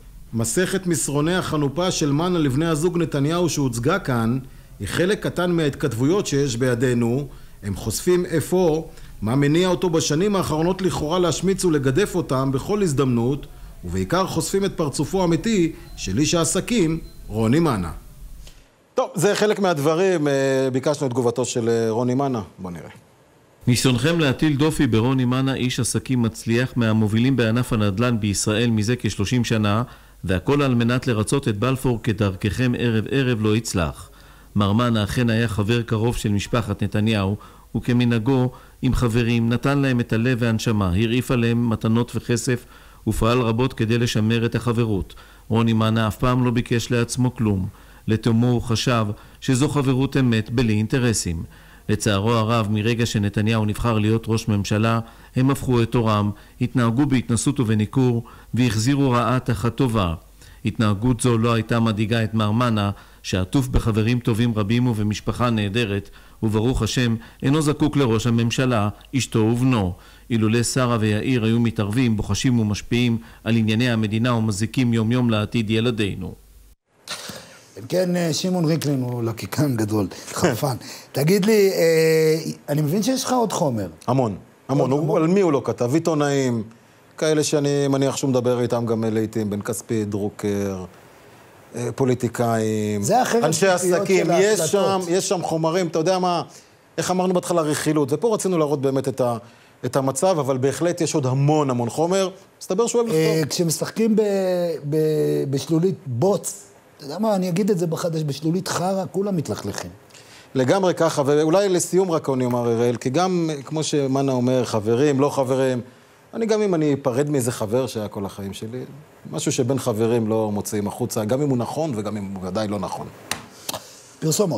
מסכת מסרוני החנופה של מנה לבני הזוג נתניהו שהוצגה כאן, היא חלק קטן מההתכתבויות שיש בידינו. הם חושפים איפה, מה מניע אותו בשנים האחרונות לכאורה להשמיץ ולגדף אותם בכל הזדמנות, ובעיקר חושפים את פרצופו האמיתי של איש העסקים, רוני מנה. טוב, זה חלק מהדברים. ביקשנו את תגובתו של רוני מנה. בוא נראה. ניסיונכם להטיל דופי ברוני מנה, איש עסקים מצליח מהמובילים בענף הנדל"ן בישראל מזה כ-שלושים שנה, והכל על מנת לרצות את בלפור כדרככם ערב ערב לא יצלח. מר מנה אכן היה חבר קרוב של משפחת נתניהו, וכמנהגו עם חברים נתן להם את הלב והנשמה, הרעיף עליהם מתנות וכסף, ופעל רבות כדי לשמר את החברות. רוני מנה אף פעם לא ביקש לעצמו כלום. לתומו הוא חשב שזו חברות אמת בלי אינטרסים. לצערו הרב, מרגע שנתניהו נבחר להיות ראש ממשלה, הם הפכו את תורם, התנהגו בהתנסות ובניקור, והחזירו רעה תחת טובה. התנהגות זו לא הייתה מדאיגה את מר מנה, שעטוף בחברים טובים רבים ובמשפחה נהדרת, וברוך השם אינו זקוק לראש הממשלה, אשתו ובנו. אילולא שרה ויאיר היו מתערבים, בוחשים ומשפיעים על ענייני המדינה ומזיקים יום יום לעתיד ילדינו. כן, שמעון ריקלין הוא לקיקן גדול, חרפן. תגיד לי, אני מבין שיש לך עוד חומר. המון, המון. על מי הוא לא כתב? עיתונאים, כאלה שאני מניח שהוא מדבר איתם גם לעיתים, בן כספי, דרוקר, פוליטיקאים, אנשי עסקים. יש שם, יש שם חומרים, אתה יודע מה, איך אמרנו בהתחלה רכילות, ופה רצינו להראות באמת את ה... את המצב, אבל בהחלט יש עוד המון המון חומר. מסתבר שהוא אוהב לכתוב. כשמשחקים בשלולית בוץ, אתה יודע מה, אני אגיד את זה בחדש, בשלולית חרה, כולם מתלכלכים. לגמרי ככה, ואולי לסיום רק אני אומר, הראל, כי גם, כמו שמנה אומר, חברים, לא חברים, אני גם אם אני אפרד מאיזה חבר שהיה כל החיים שלי, משהו שבין חברים לא מוצאים החוצה, גם אם הוא נכון וגם אם הוא ודאי לא נכון. פרסומות.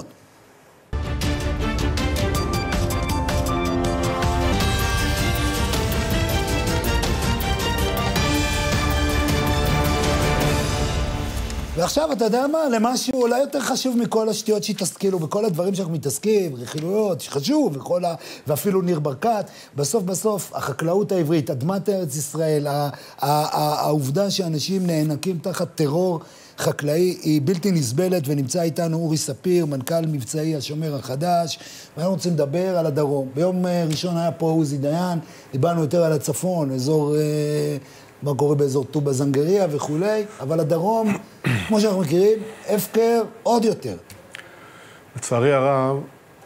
ועכשיו, אתה יודע מה? למשהו אולי יותר חשוב מכל השטויות שהתעסקילו, בכל הדברים שאנחנו מתעסקים, רכילויות, שחשוב, וכל ה... ואפילו ניר ברקת. בסוף בסוף, החקלאות העברית, אדמת ארץ ישראל, העובדה שאנשים נאנקים תחת טרור חקלאי, היא בלתי נסבלת, ונמצא איתנו אורי ספיר, מנכ"ל מבצעי השומר החדש, ואנחנו רוצים לדבר על הדרום. ביום ראשון היה פה עוזי דיין, דיברנו יותר על הצפון, אזור... מה קורה באזור טובה זנגריה וכולי, אבל הדרום, כמו שאנחנו מכירים, הפקר עוד יותר. לצערי הרב,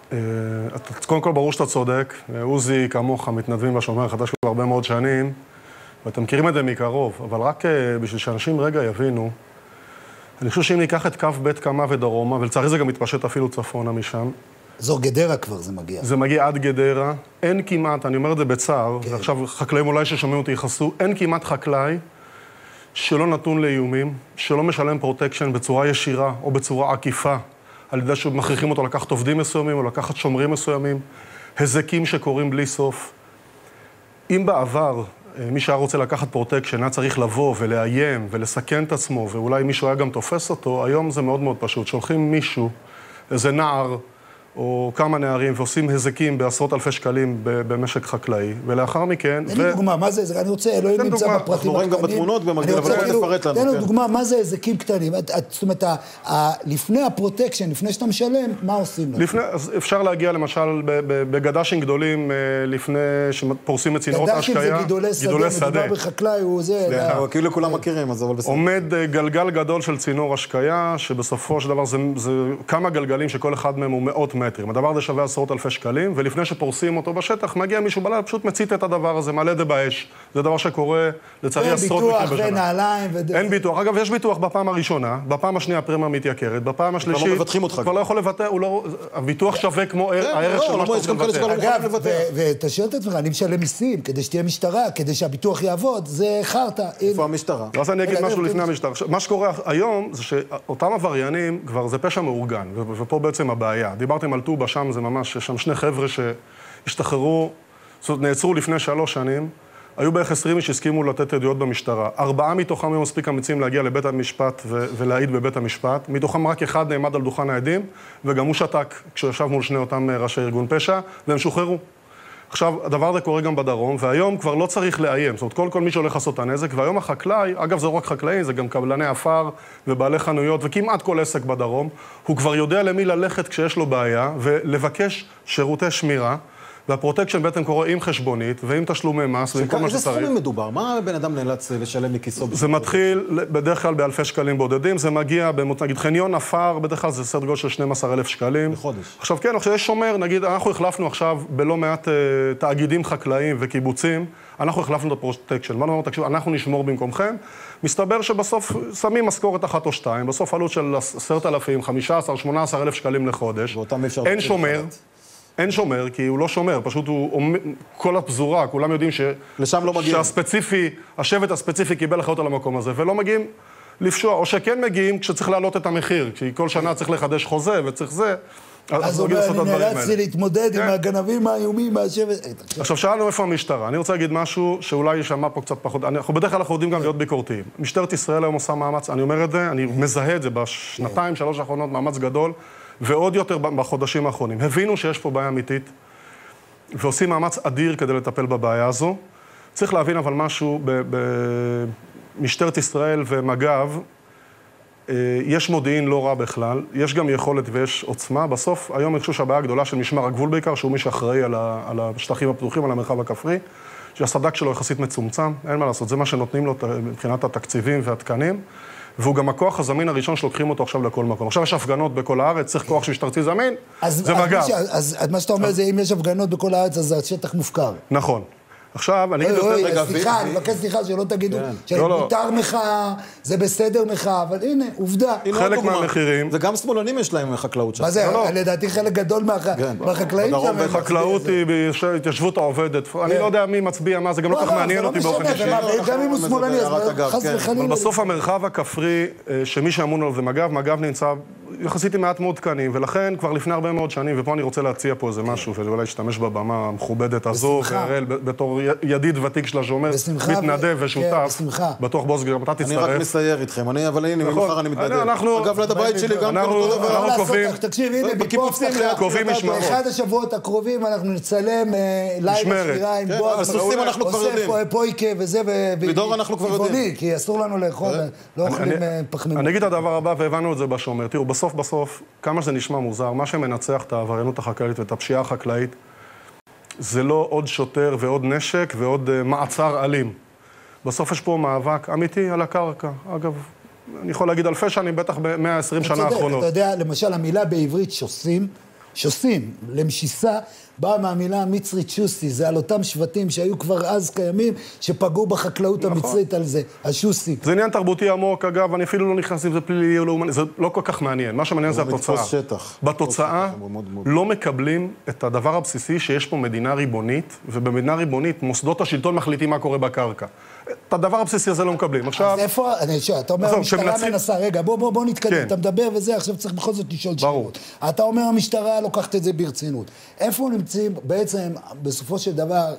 קודם כל ברור שאתה צודק, עוזי כמוך מתנדבים לשומר החדש כבר הרבה מאוד שנים, ואתם מכירים את זה מקרוב, אבל רק בשביל שאנשים רגע יבינו, אני חושב שאם ניקח את קו בית קמה ודרומה, ולצערי זה גם מתפשט אפילו צפונה משם, אזור גדרה כבר זה מגיע. זה מגיע עד גדרה. אין כמעט, אני אומר את זה בצער, כן. ועכשיו חקלאים אולי ששומעים אותי יחסו, אין כמעט חקלאי שלא נתון לאיומים, שלא משלם פרוטקשן בצורה ישירה או בצורה עקיפה, על ידי שמכריחים אותו לקחת עובדים מסוימים או לקחת שומרים מסוימים, הזקים שקורים בלי סוף. אם בעבר מי שהיה רוצה לקחת פרוטקשן היה צריך לבוא ולאיים ולסכן את עצמו, ואולי מישהו היה גם תופס אותו, היום זה מאוד מאוד פשוט. שולחים מישהו, איזה נער, או כמה נערים, ועושים הזקים בעשרות אלפי שקלים במשק חקלאי, ולאחר מכן... תן לי דוגמה, מה זה? אני רוצה, אלוהים נמצא בפרטים הקטנים. אנחנו רואים גם בתמונות במקביל, אבל לא תפרט לנו. תן לי דוגמה, מה זה הזקים קטנים? זאת אומרת, לפני הפרוטקשן, לפני שאתה משלם, מה עושים? לפני, אפשר להגיע למשל בגדשים גדולים, לפני שפורסים את צינורות ההשקיה. גדשים זה גידולי שדה, מדובר בחקלאי, הוא זה... כאילו כולם מכירים, אז אבל בסדר. עומד גלגל גדול של צינור השקיה, שבסופו של דבר זה כמה גלגלים שכל אחד מהם הוא מאות מטרים. הדבר הזה שווה עשרות אלפי שקלים, ולפני שפורסים אותו בשטח, מגיע מישהו בלילה, פשוט מצית את הדבר הזה, מעלה את זה באש, זה דבר שקורה, לצערי, עשרות ביטוח מקרים בשנה. ונעליים ו... אין ביטוח. אגב, יש ביטוח בפעם הראשונה, בפעם השנייה הפרמיה מתייקרת, בפעם השלישית... לא מבטחים אותך. כבר לא יכול לבטא, הוא לא... הביטוח שווה כמו הערך של מה שאתה רוצה לבטא. אגב, ואתה שואל את עצמך, אני משלם מיסים כדי שתהיה משטרה, כדי שהביטוח יעבוד, זה חרטה. איפה המשטרה? אז אני אגיד משהו לפני המשטרה. מה שקורה היום זה שאותם עבריינים, כבר זה פשע מאורגן, ופה בעצם הבעיה. דיברתם על טובה, שם זה ממש, יש שם שני חבר'ה שהשתחררו, זאת אומרת, נעצרו לפני שלוש שנים, היו בערך עשרים שהסכימו לתת עדויות במשטרה. ארבעה מתוכם היו מספיק אמיצים להגיע לבית המשפט ו- ולהעיד בבית המשפט. מתוכם רק אחד נעמד על דוכן העדים, וגם הוא שתק כשישב מול שני אותם ראשי ארגון פשע, והם שוחררו. עכשיו, הדבר הזה קורה גם בדרום, והיום כבר לא צריך לאיים. זאת אומרת, כל, כל מי שהולך לעשות את הנזק, והיום החקלאי, אגב, זה לא רק חקלאי, זה גם קבלני עפר ובעלי חנויות, וכמעט כל עסק בדרום, הוא כבר יודע למי ללכת כשיש לו בעיה, ולבקש שירותי שמירה, והפרוטקשן בעצם קורה עם חשבונית, ועם תשלומי מס, ועם כל מה שצריך. איזה סכומים מדובר? מה בן אדם נאלץ לשלם מכיסו? זה מתחיל בדרך כלל באלפי שקלים בודדים, זה מגיע, נגיד חניון עפר, בדרך כלל זה סדר גודל של שנים עשר אלף שקלים. בחודש. עכשיו כן, עכשיו יש שומר, נגיד, אנחנו החלפנו עכשיו בלא מעט uh, תאגידים חקלאיים וקיבוצים, אנחנו החלפנו את הפרוטקשן. מה נאמר, תקשיב, אנחנו נשמור במקומכם. מסתבר שבסוף שמים משכורת אחת או שתיים, בסוף עלות של עשרת אלפים, חמישה עשר, שמונה עשר אלף שקלים לחודש. אין שומר. אין שומר, כי הוא לא שומר, פשוט הוא, כל הפזורה, כולם יודעים ש... לשם לא מגיעים. שהספציפי, השבט הספציפי קיבל אחריות על המקום הזה, ולא מגיעים לפשוע, או שכן מגיעים כשצריך להעלות את המחיר, כי כל שנה צריך לחדש חוזה וצריך זה, אז הוא אומר, אני נאלצתי להתמודד עם הגנבים האיומים מהשבט. עכשיו, שאלנו איפה המשטרה. אני רוצה להגיד משהו שאולי יישמע פה קצת פחות, אנחנו בדרך כלל אנחנו יודעים גם להיות ביקורתיים. משטרת ישראל היום עושה מאמץ, אני אומר את זה, אני מזהה את זה בשנתיים, שלוש האחרונות, מאמץ גדול, ועוד יותר בחודשים האחרונים. הבינו שיש פה בעיה אמיתית, ועושים מאמץ אדיר כדי לטפל בבעיה הזו. צריך להבין אבל משהו, במשטרת ישראל ומג"ב, יש מודיעין לא רע בכלל, יש גם יכולת ויש עוצמה. בסוף, היום אני חושב שהבעיה הגדולה של משמר הגבול בעיקר, שהוא מי שאחראי על, ה, על השטחים הפתוחים, על המרחב הכפרי, שהסד"כ שלו יחסית מצומצם, אין מה לעשות, זה מה שנותנים לו מבחינת התקציבים והתקנים, והוא גם הכוח הזמין הראשון שלוקחים אותו עכשיו לכל מקום. עכשיו יש הפגנות בכל הארץ, צריך כוח משטרתי זמין, זה מג"ב. אז, אז מה שאתה אומר זה, אם יש הפגנות בכל הארץ, אז השטח מופקר. נכון. עכשיו, אני אגיד יותר רגע... סליחה, אני מבקש סליחה שלא תגידו שמותר מחאה, זה בסדר מחאה, אבל הנה, עובדה. חלק מהמחירים... וגם שמאלנים יש להם חקלאות שם. מה זה? לדעתי חלק גדול מהחקלאים שם... החקלאות היא בהתיישבות העובדת. אני לא יודע מי מצביע מה, זה גם לא כך מעניין אותי באופן אישי. גם אם הוא שמאלני, אז חס וחלילה. אבל בסוף המרחב הכפרי, שמי שאמון עליו זה מג"ב, מג"ב נמצא יחסית עם מעט מאוד תקנים, ולכן כבר לפני הרבה מאוד שנים, ופה אני רוצה להציע פה איזה משהו, ואולי להשתמש בבמה המכובדת הזו, והראל, בתור ידיד ותיק שלה שאומר, מתנדב ושותף, בטוח בוס, גם אתה תצטרף. אני רק מסייר איתכם, אבל הנה, ממחר אני מתנדב. אגב, ליד הבית שלי גם אותו דבר. אנחנו קובעים, תקשיב, הנה, בקיבוצים, באחד השבועות הקרובים אנחנו נצלם לילה שבירה עם בועז, הסוסים אנחנו כבר יודעים. עושה פויקה וזה, בדור אנחנו כבר יודעים. כי אסור לנו לאכול, לא אוכלים פחמימות. אני אגיד הדבר הבא, והבנו את זה בשומר. תראו, בסוף בסוף, כמה שזה נשמע מוזר, מה שמנצח את העבריינות החקלאית ואת הפשיעה החקלאית, זה לא עוד שוטר ועוד נשק ועוד uh, מעצר אלים. בסוף יש פה מאבק אמיתי על הקרקע. אגב, אני יכול להגיד אלפי שנים, בטח ב-מאה ועשרים שנה האחרונות. אתה יודע, למשל, המילה בעברית שוסים, שוסים, למשיסה, באה מהמילה המצרית שוסי, זה על אותם שבטים שהיו כבר אז קיימים, שפגעו בחקלאות המצרית על זה, השוסי. זה עניין תרבותי עמוק, אגב, אני אפילו לא נכנס אם זה פלילי או לאומני, זה לא כל כך מעניין. מה שמעניין זה התוצאה. בתוצאה לא מקבלים את הדבר הבסיסי שיש פה מדינה ריבונית, ובמדינה ריבונית מוסדות השלטון מחליטים מה קורה בקרקע. את הדבר הבסיסי הזה לא מקבלים. עכשיו... אז איפה, אני שואל, אתה אומר, המשטרה מנסה, רגע, בוא, בוא, בוא נתקדם, אתה מדבר וזה, עכשיו צריך בכל זאת לשאול שאלות. אתה אומר, המשטרה לוקחת את זה ברצינות. איפה נמצאים, בעצם, בסופו של דבר,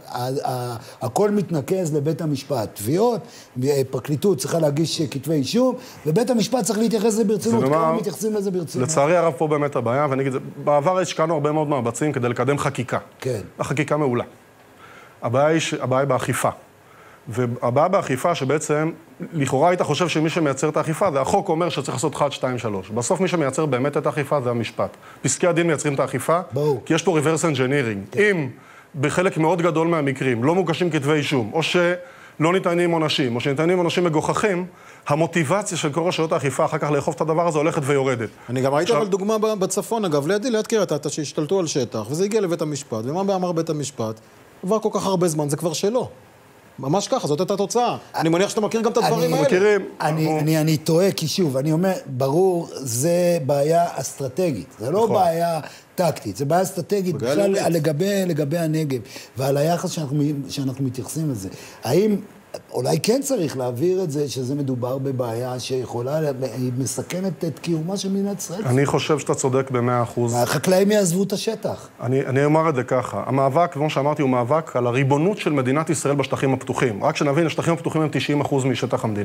הכל מתנקז לבית המשפט. תביעות, פרקליטות צריכה להגיש כתבי אישום, ובית המשפט צריך להתייחס לזה ברצינות. כמה מתייחסים לזה ברצינות? לצערי הרב פה באמת הבעיה, ואני אגיד, בעבר השקענו הרבה מאוד מאמצים כדי לקדם חקיקה. כן. החקיקה מעולה. הבעיה היא, הבעיה היא באכיפה. והבעיה באכיפה שבעצם, לכאורה היית חושב שמי שמייצר את האכיפה, זה החוק אומר שצריך לעשות אחת, שתיים, שלוש. בסוף מי שמייצר באמת את האכיפה זה המשפט. פסקי הדין מייצרים את האכיפה, ברור. כי יש פה reverse engineering. כן. אם בחלק מאוד גדול מהמקרים לא מוגשים כתבי אישום, או שלא ניתנים עונשים, או שניתנים עונשים מגוחכים, המוטיבציה של כל רשויות האכיפה אחר כך לאכוף את הדבר הזה הולכת ויורדת. אני גם ראיתי אבל דוגמה בצפון, אגב, לידי, ליד קריית, שהשתלטו על שטח, וזה הגיע לבית המשפט. ומה אמר בית המשפט? עבר כל כך הרבה זמן, זה כבר שלו. ממש ככה, זאת הייתה התוצאה. אני מניח שאתה מכיר גם את הדברים האלה. מכירים. אני, אני, אני טועה, כי שוב, אני אומר, ברור, זה בעיה אסטרטגית, זה לא בעיה טקטית, זה בעיה אסטרטגית בכלל לגבי, לגבי הנגב, ועל היחס שאנחנו, שאנחנו מתייחסים לזה. האם, אולי כן צריך להעביר את זה, שזה מדובר בבעיה שיכולה, היא מסכנת את קיומה של מדינת ישראל? אני חושב שאתה צודק במאה אחוז. החקלאים יעזבו את השטח. אני, אני אומר את זה ככה, המאבק, כמו שאמרתי, הוא מאבק על הריבונות של מדינת ישראל בשטחים הפתוחים. רק שנבין, השטחים הפתוחים הם תשעים אחוז משטח המדינה.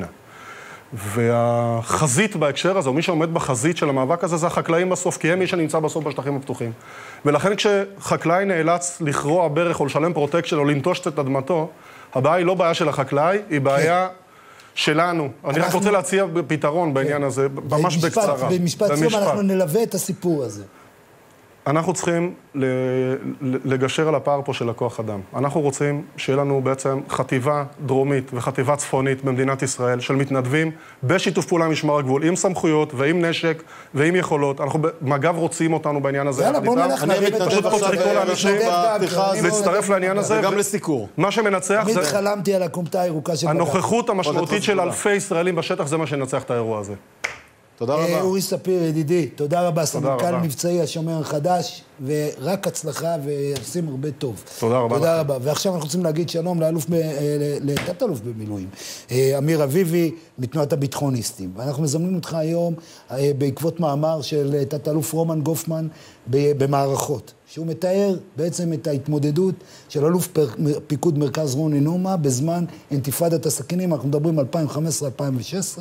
והחזית בהקשר הזה, או מי שעומד בחזית של המאבק הזה, זה החקלאים בסוף, כי הם מי שנמצא בסוף בשטחים הפתוחים. ולכן כשחקלאי נאלץ לכרוע ברך או לשלם פרוטקשן או לנטוש את אדמתו, הבעיה היא לא בעיה של החקלאי, היא בעיה שלנו. אני רק רוצה להציע פתרון בעניין הזה, ממש בקצרה. במשפט סיום אנחנו נלווה את הסיפור הזה. אנחנו צריכים לגשר על הפער פה של הכוח אדם. אנחנו רוצים שיהיה לנו בעצם חטיבה דרומית וחטיבה צפונית במדינת ישראל של מתנדבים בשיתוף פעולה עם משמר הגבול, עם סמכויות ועם נשק ועם יכולות. אנחנו מג"ב רוצים אותנו בעניין הזה. יאללה, בוא נלך נריב את פשוט פה צריך כל האנשים להצטרף לעניין הזה. וגם לסיקור. מה שמנצח זה... תמיד חלמתי על הכומתה הירוקה של מג"ב. הנוכחות המשמעותית של אלפי ישראלים בשטח זה מה שנצח את האירוע הזה. תודה רבה. אורי ספיר, ידידי, תודה רבה, סמנכ"ל מבצעי השומר החדש, ורק הצלחה ועושים הרבה טוב. תודה רבה. תודה רבה. ועכשיו אנחנו רוצים להגיד שלום לאלוף, לתת אלוף במילואים, אמיר אביבי, מתנועת הביטחוניסטים. ואנחנו מזמנים אותך היום בעקבות מאמר של תת אלוף רומן גופמן במערכות, שהוא מתאר בעצם את ההתמודדות של אלוף פיקוד מרכז רוני נומה בזמן אינתיפאדת הסכינים, אנחנו מדברים אלפיים וחמש עשרה אלפיים ושש עשרה,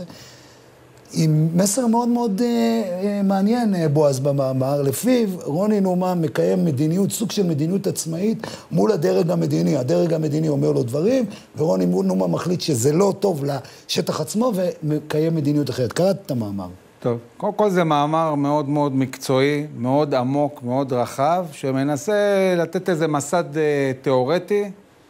עם מסר מאוד מאוד אה, מעניין, בועז, במאמר, לפיו רוני נומה מקיים מדיניות, סוג של מדיניות עצמאית מול הדרג המדיני. הדרג המדיני אומר לו דברים, ורוני נומה מחליט שזה לא טוב לשטח עצמו, ומקיים מדיניות אחרת. קראת את המאמר. טוב, קודם כל זה מאמר מאוד מאוד מקצועי, מאוד עמוק, מאוד רחב, שמנסה לתת איזה מסד אה, תיאורטי,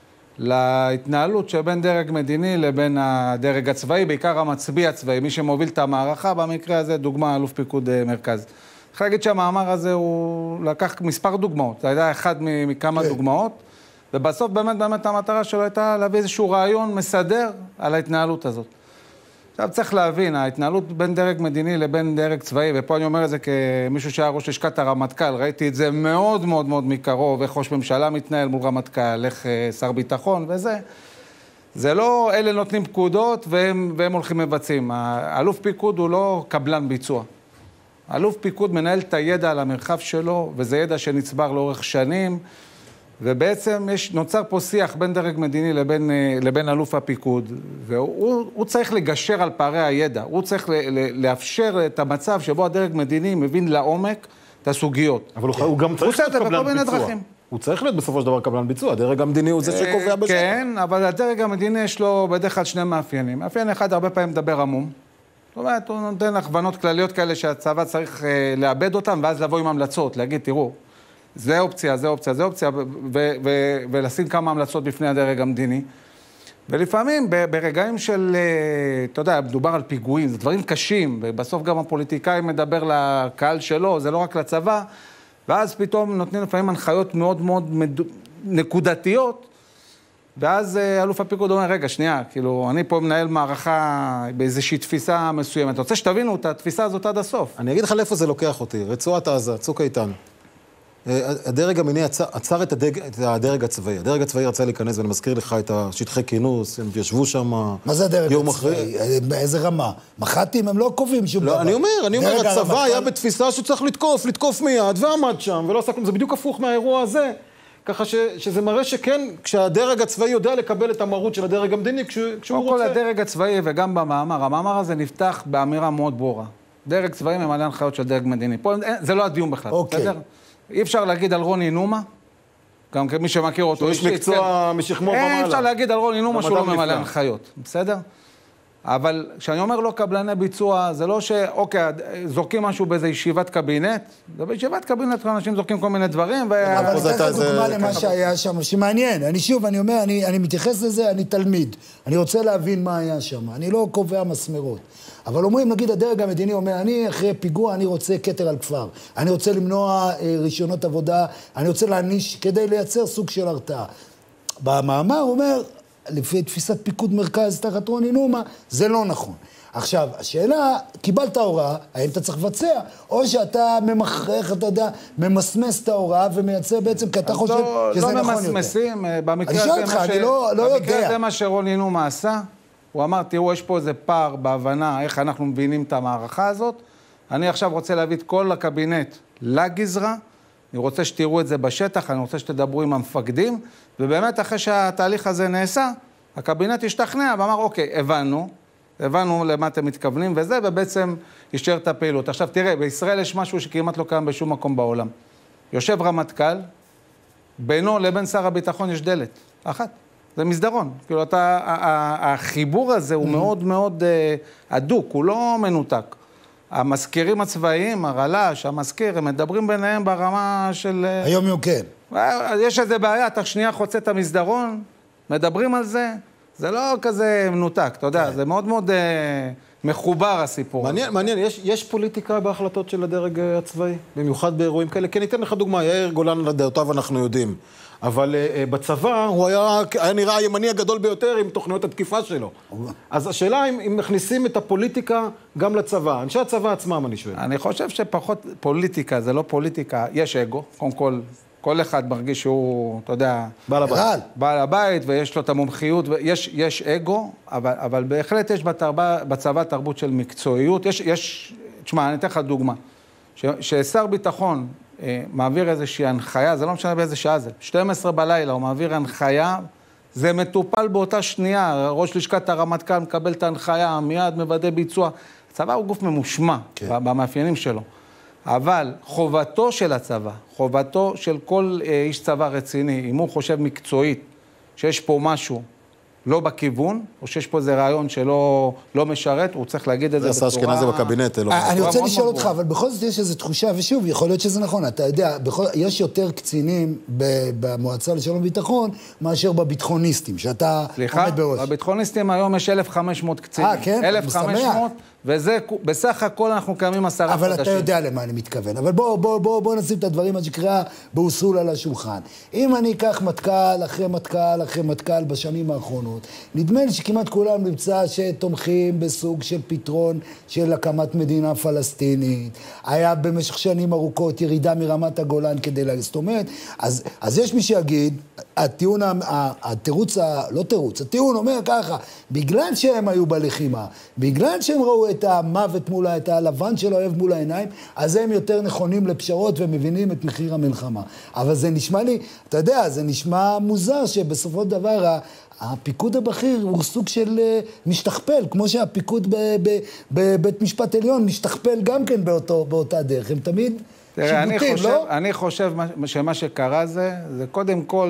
להתנהלות שבין דרג מדיני לבין הדרג הצבאי, בעיקר המצביא הצבאי, מי שמוביל את המערכה, במקרה הזה דוגמה אלוף פיקוד מרכז. צריך להגיד שהמאמר הזה הוא לקח מספר דוגמאות, זה היה אחד מכמה דוגמאות, ובסוף באמת באמת המטרה שלו הייתה להביא איזשהו רעיון מסדר על ההתנהלות הזאת. עכשיו צריך להבין, ההתנהלות בין דרג מדיני לבין דרג צבאי, ופה אני אומר את זה כמישהו שהיה ראש לשכת הרמטכ"ל, ראיתי את זה מאוד מאוד מאוד מקרוב, איך ראש ממשלה מתנהל מול רמטכ"ל, איך שר ביטחון וזה. זה לא אלה נותנים פקודות והם, והם הולכים מבצעים. האלוף פיקוד הוא לא קבלן ביצוע. האלוף פיקוד מנהל את הידע על המרחב שלו, וזה ידע שנצבר לאורך שנים, ובעצם יש, נוצר פה שיח בין דרג מדיני לבין, לבין אלוף הפיקוד, והוא הוא צריך לגשר על פערי הידע, הוא צריך ל, ל, לאפשר את המצב שבו הדרג מדיני מבין לעומק את הסוגיות. אבל הוא, הוא גם צריך להיות קבלן ביצוע. דרכים. הוא צריך להיות בסופו של דבר קבלן ביצוע, הדרג המדיני הוא זה שקובע בשטח. כן, אבל הדרג המדיני יש לו בדרך כלל שני מאפיינים. מאפיין אחד הרבה פעמים מדבר עמום, זאת אומרת, הוא נותן הכוונות כלליות כאלה שהצבא צריך לאבד אותם, ואז לבוא עם המלצות, להגיד, תראו, זה אופציה, זה אופציה, זה אופציה, ולשים כמה המלצות בפני הדרג המדיני. ולפעמים ברגעים של, אתה יודע, מדובר על פיגועים, זה דברים קשים, ובסוף גם הפוליטיקאי מדבר לקהל שלו, זה לא רק לצבא, ואז פתאום נותנים לפעמים הנחיות מאוד מאוד נקודתיות, ואז אלוף הפיקוד אומר, רגע, שנייה, כאילו, אני פה מנהל מערכה באיזושהי תפיסה מסוימת. אתה רוצה שתבינו את התפיסה הזאת עד הסוף. אני אגיד לך לאיפה זה לוקח אותי, רצועת עזה, צוק איתן. הדרג המדיני עצר, עצר את, הדרג, את הדרג הצבאי. הדרג הצבאי רצה להיכנס, ואני מזכיר לך את השטחי כינוס, הם ישבו שם יום אחרי. מה זה הדרג הצבאי? באיזה רמה? מח"טים הם לא קובעים שום דבר. לא, אני אומר, אני אומר, הצבא היה בתפיסה שצריך לתקוף, לתקוף מיד, ועמד שם, ולא עשה כלום. זה בדיוק הפוך מהאירוע הזה. ככה ש, שזה מראה שכן, כשהדרג הצבאי יודע לקבל את המרות של הדרג המדיני, כשהוא רוצה. כל הדרג הצבאי וגם במאמר, המאמר הזה נפתח באמירה מאוד ברורה. דרג צבאי ממלא הנחיות של דרג מדיני. פה זה לא הדיון בכלל. אוקיי. אי אפשר להגיד על רוני נומה, גם כמי שמכיר אותו. יש מקצוע משכמו ומעלה. אי אפשר להגיד על רוני נומה שהוא לא ממלא הנחיות, בסדר? אבל כשאני אומר לא קבלני ביצוע, זה לא שאוקיי, זורקים משהו באיזו ישיבת קבינט, זה בישיבת קבינט, אנשים זורקים כל מיני דברים, ו... אבל זה ככה דוגמה למה שהיה שם, שמעניין. אני שוב, אני אומר, אני, אני מתייחס לזה, אני תלמיד. אני רוצה להבין מה היה שם. אני לא קובע מסמרות. אבל אומרים, נגיד, הדרג המדיני אומר, אני אחרי פיגוע, אני רוצה כתר על כפר. אני רוצה למנוע אה, רישיונות עבודה, אני רוצה להניש כדי לייצר סוג של הרתעה. במאמר הוא אומר, לפי תפיסת פיקוד מרכז תחת רוני נומה, זה לא נכון. עכשיו, השאלה, קיבלת הוראה, האם אתה צריך לבצע, או שאתה ממחרך, אתה יודע, ממסמס את ההוראה ומייצר בעצם, כי אתה חושב לא, שזה לא נכון יותר. לא ממסמסים, במקרה אני שואל אותך, אני לא, לא יודע. במקרה הזה מה שרוני נומה עשה, הוא אמר, תראו, יש פה איזה פער בהבנה, איך אנחנו מבינים את המערכה הזאת, אני עכשיו רוצה להביא את כל הקבינט לגזרה, אני רוצה שתראו את זה בשטח, אני רוצה שתדברו עם המפקדים, ובאמת אחרי שהתהליך הזה נעשה, הקבינט השתכנע ואמר, אוקיי, הבנו, הבנו למה אתם מתכוונים וזה, ובעצם ישאר את הפעילות. עכשיו תראה, בישראל יש משהו שכמעט לא קיים בשום מקום בעולם. יושב רמטכ"ל, בינו לבין שר הביטחון יש דלת, אחת. זה מסדרון. כאילו, אתה, החיבור הזה הוא מאוד מאוד הדוק, הוא לא מנותק. המזכירים הצבאיים, הרל"ש, המזכיר, הם מדברים ביניהם ברמה של... היום יום כן. יש איזה בעיה, אתה שנייה חוצה את המסדרון, מדברים על זה, זה לא כזה מנותק, אתה יודע, זה מאוד מאוד מחובר הסיפור. מעניין, מעניין, יש, יש פוליטיקה בהחלטות של הדרג הצבאי, במיוחד באירועים כאלה, כי ניתן לך דוגמה, יאיר גולן לדעותיו אנחנו יודעים, אבל uh, בצבא הוא היה, היה נראה הימני הגדול ביותר עם תוכניות התקיפה שלו. אז השאלה אם, אם מכניסים את הפוליטיקה גם לצבא, אנשי הצבא עצמם אני שואל. אני חושב שפחות פוליטיקה, זה לא פוליטיקה, יש אגו, קודם כל, כל אחד מרגיש שהוא, אתה יודע, בעל הבית. בעל הבית, ויש לו את המומחיות, ויש יש אגו, אבל, אבל בהחלט יש בתרבה, בצבא תרבות של מקצועיות. יש, יש, תשמע, אני אתן לך דוגמה. ש, ששר ביטחון אה, מעביר איזושהי הנחיה, זה לא משנה באיזה שעה זה, שתים עשרה בלילה הוא מעביר הנחיה, זה מטופל באותה שנייה, ראש לשכת הרמטכ"ל מקבל את ההנחיה, מיד מוודא ביצוע. הצבא הוא גוף ממושמע, כן. במאפיינים שלו. אבל חובתו של הצבא, חובתו של כל איש צבא רציני, אם הוא חושב מקצועית שיש פה משהו לא בכיוון, או שיש פה איזה רעיון שלא לא משרת, הוא צריך להגיד את זה בצורה... זה אשכנזי בקבינט, לא... אני רוצה לשאול אותך, אבל בכל זאת יש איזו תחושה, ושוב, יכול להיות שזה נכון, אתה יודע, יש יותר קצינים במועצה לשלום וביטחון, מאשר בביטחוניסטים, שאתה עומד בראש. סליחה, בביטחוניסטים היום יש אלף וחמש מאות קצינים. אה, כן? אלף וחמש מאות, וזה, בסך הכל אנחנו קיימים עשרה חודשים. אבל אתה יודע למה אני מתכוון. אבל בוא, בוא, בוא, בוא נשים את הדברים, מה שקרה באוסול על השולחן. אם אני אקח מטכ"ל אחרי מטכ"ל אחרי מטכ"ל בשנים האחרונות, נדמה לי שכמעט כולם נמצא שתומכים בסוג של פתרון של הקמת מדינה פלסטינית. היה במשך שנים ארוכות ירידה מרמת הגולן כדי לה... זאת אומרת, אז, אז יש מי שיגיד, הטיעון, התירוץ, לא תירוץ, הטיעון אומר ככה, בגלל שהם היו בלחימה, בגלל שהם ראו את המוות מול, את הלבן של האויב מול העיניים, אז הם יותר נכונים לפשרות ומבינים את מחיר המלחמה. אבל זה נשמע לי, אתה יודע, זה נשמע מוזר שבסופו של דבר הפיקוד הבכיר הוא סוג של משתכפל, כמו שהפיקוד בבית משפט עליון משתכפל גם כן באותו, באותה דרך. הם תמיד תראה, שיבוטים, אני חושב, לא? אני חושב שמה שקרה זה, זה קודם כל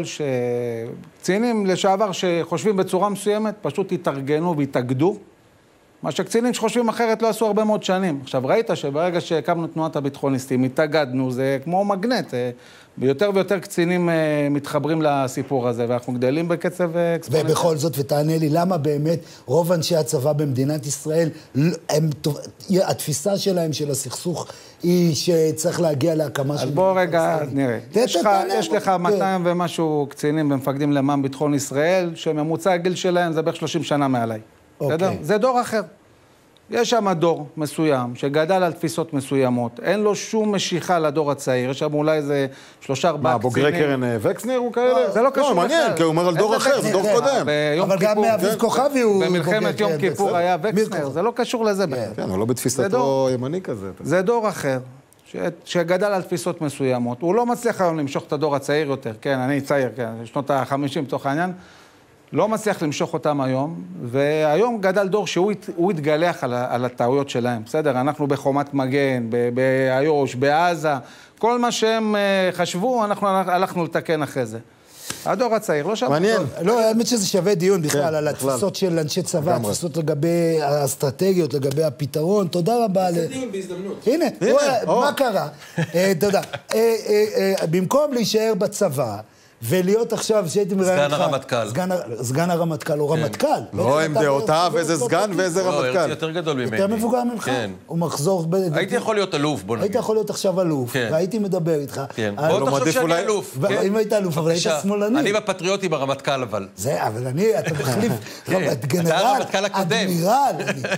שקצינים לשעבר שחושבים בצורה מסוימת, פשוט התארגנו והתאגדו, מה שקצינים שחושבים אחרת לא עשו הרבה מאוד שנים. עכשיו, ראית שברגע שהקמנו תנועת הביטחוניסטים, התאגדנו, זה כמו מגנט, ויותר ויותר קצינים מתחברים לסיפור הזה, ואנחנו גדלים בקצב אקספוננציאלי. ובכל זאת, ותענה לי, למה באמת רוב אנשי הצבא במדינת ישראל, הם, התפיסה שלהם של הסכסוך היא שצריך להגיע להקמה של... אז בוא רגע, נראה. יש לך, יש לך מאתיים ומשהו קצינים ומפקדים למען ביטחון ישראל, שממוצע הגיל שלהם זה בערך שלושים שנה מעליי. בסדר? זה דור אחר. יש שם דור מסוים שגדל על תפיסות מסוימות, אין לו שום משיכה לדור הצעיר, יש שם אולי איזה שלושה ארבעה קצינים. מה, בוגרי קרן וקסנר הוא כאלה? זה לא קשור. לא, מעניין, כי הוא אומר על דור אחר, זה דור קודם. אבל גם מאביב כוכבי הוא... במלחמת יום כיפור היה וקסנר, זה לא קשור לזה בכלל. כן, הוא לא בתפיסתו ימני כזה. זה דור אחר, שגדל על תפיסות מסוימות. הוא לא מצליח היום למשוך את הדור הצעיר יותר, כן, אני צעיר, כן, שנות ה-חמישים בתוך העניין. לא מצליח למשוך אותם היום, והיום גדל דור שהוא התגלח על, על הטעויות שלהם, בסדר? אנחנו בחומת מגן, באיו"ש, בעזה, כל מה שהם חשבו, אנחנו הלכנו לתקן אחרי זה. הדור הצעיר, לא שם. מעניין. לא, האמת שזה שווה דיון בכלל על התפיסות של אנשי צבא, התפיסות לגבי האסטרטגיות, לגבי הפתרון. תודה רבה. זה דיון בהזדמנות. הנה, מה קרה? תודה. במקום להישאר בצבא, ולהיות עכשיו, שהייתי מראיין לך... סגן הרמטכ"ל. סגן הרמטכ"ל, או רמטכ"ל. לא עם דעותיו, איזה סגן ואיזה לא, רמטכ"ל. הרצי יותר גדול ממני. יותר מבוגר ממך? כן. הוא מחזור... הייתי יכול להיות אלוף, בוא נגיד. היית יכול להיות עכשיו אלוף, והייתי מדבר איתך. כן. בוא תחשוב שאני אלוף. אם היית אלוף, אבל היית שמאלני. אני בפטריוטי ברמטכ"ל, אבל. זה, אבל אני, אתה מחליף... גנרל, אדמירל.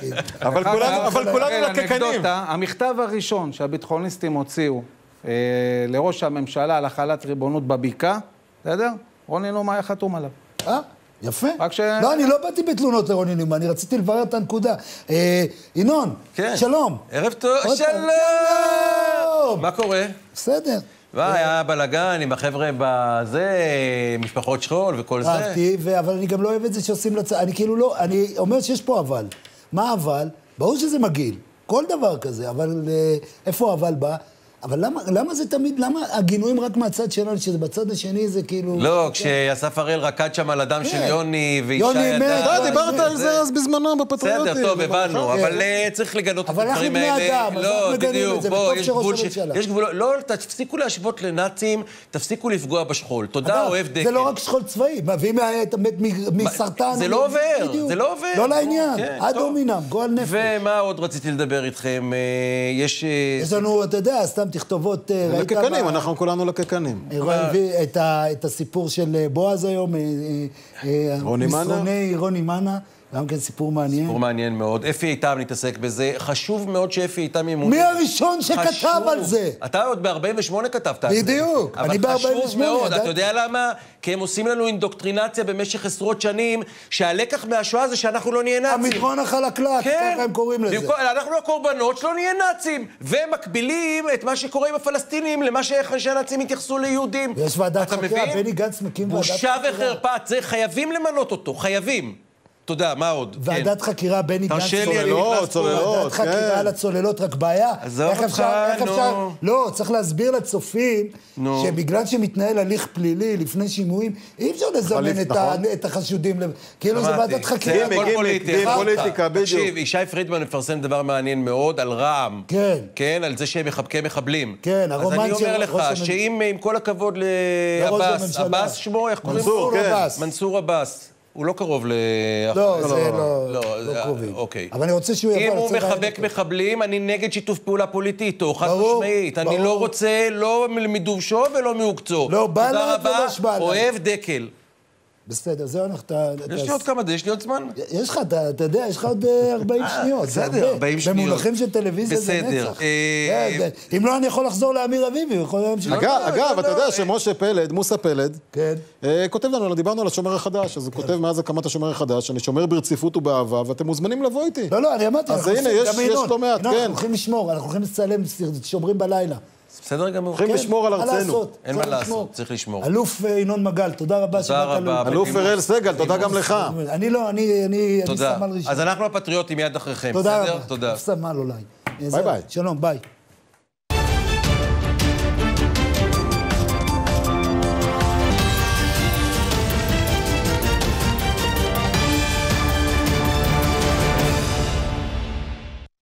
אבל כולנו לקקנים. המכתב הראשון שהביטחוניסטים הוציאו לראש הממשלה על החלת ריבונות בבקעה, בסדר? רוני נומה היה חתום עליו. אה? יפה. ש... לא, אני לא באתי בתלונות לרוני נומה, אני רציתי לברר את הנקודה. אה, ינון, כן. שלום. ערב טוב, שלום! מה קורה? בסדר. היה בלגן עם החבר'ה בזה, משפחות שכול וכל זה. אהבתי, אבל אני גם לא אוהב את זה שעושים לצד. אני כאילו לא, אני אומר שיש פה אבל. מה אבל? ברור שזה מגעיל. כל דבר כזה, אבל איפה אבל בא? אבל למה, למה זה תמיד, למה הגינויים רק מהצד שלנו, שזה בצד השני זה כאילו... לא, כשאסף הראל רקד שם על הדם של יוני וישי ידע... לא, דיברת על זה אז בזמנו בפטריוטים. בסדר, טוב, הבנו, אבל צריך לגנות את הדברים האלה. אבל אנחנו בני אדם, אז אנחנו מגנים את זה, וטוב שראש הממשלה. יש גבול, לא, תפסיקו להשוות לנאצים, תפסיקו לפגוע בשכול. תודה, אוהב דקל. זה לא רק שכול צבאי, ואם היה מת מסרטן... זה לא עובר, זה לא עובר. לא לעניין, עד הומינם, גועל נפש. ומה עוד רציתי לדבר איתכם? יש... יש לנו, אתה יודע, סתם תכתובות, ראית... לקקנים, אנחנו כולנו לקקנים. את הסיפור של בועז היום, רוני מנה. מסרוני רוני מנה, גם כן סיפור מעניין. סיפור מעניין מאוד. אפי איתם נתעסק בזה. חשוב מאוד שאפי איתם ימונה. מי הראשון שכתב על זה? אתה עוד ב-ארבעים ושמונה כתבת על זה. בדיוק, אני ב-ארבעים ושמונה. אבל חשוב מאוד, אתה יודע למה? כי הם עושים לנו אינדוקטרינציה במשך עשרות שנים, שהלקח מהשואה זה שאנחנו לא נהיה נאצים. המדרון החלקלק, ככה הם קוראים לזה. אנחנו הקורבנות שלא נהיה נאצים. והם מקבילים את מה שקורה עם הפלסטינים למה שהנאצים התייחסו ליהודים. יש ועדת חקירה, בני גנץ מקים ועדת חקירה. בושה וחרפה, זה חייבים למנות אותו, חייבים. תודה, מה עוד? ועדת חקירה, בני גנץ, צוללות, צוללות, ועדת חקירה על הצוללות, רק בעיה. איך אפשר, נו. לא, צריך להסביר לצופים, שבגלל שמתנהל הליך פלילי לפני שימועים, אי אפשר לזמן את החשודים, כאילו זה ועדת חקירה. זה הכל פוליטיקה, בדיוק. תקשיב, ישי פרידמן מפרסם דבר מעניין מאוד על רע"מ. כן. כן, על זה שהם מחבקי מחבלים. כן, הרומן של... אז אני אומר לך, שאם עם כל הכבוד לעבאס, עבאס שמו, איך קוראים? מנסור עבאס. הוא לא קרוב ל... לא, זה לא, לא קרובים. אוקיי. אבל אני רוצה שהוא יבוא... אם הוא מחבק מחבלים, אני נגד שיתוף פעולה פוליטי איתו, חד משמעית. אני לא רוצה, לא מדובשו ולא מעוקצו. לא בא לה ולא שבא לה. אוהב דקל. בסדר, זהו, אתה... יש לי עוד כמה, יש לי עוד זמן. יש לך, אתה יודע, יש לך עוד ארבעים שניות. בסדר, ארבעים שניות. במונחים של טלוויזיה זה נצח. אם לא, אני יכול לחזור לאמיר אביבי. אגב, אתה יודע שמשה פלד, מוסה פלד, כותב לנו, דיברנו על השומר החדש, אז הוא כותב מאז הקמת השומר החדש, אני שומר ברציפות ובאהבה, ואתם מוזמנים לבוא איתי. לא, לא, אני אמרתי, אז הנה, יש לא מעט, כן. אנחנו הולכים לשמור, אנחנו הולכים לצלם, שומרים בלילה. בסדר גמור. הולכים לשמור על ארצנו. אין מה לעשות, צריך לשמור. אלוף ינון מגל, תודה רבה שבאת אלוף. אלוף אראל סגל, תודה גם לך. אני לא, אני תודה. סמל ראשון. אז אנחנו הפטריוטים מיד אחריכם. תודה בסדר? רבה. תודה. סמל אולי. ביי ביי. שלום, ביי.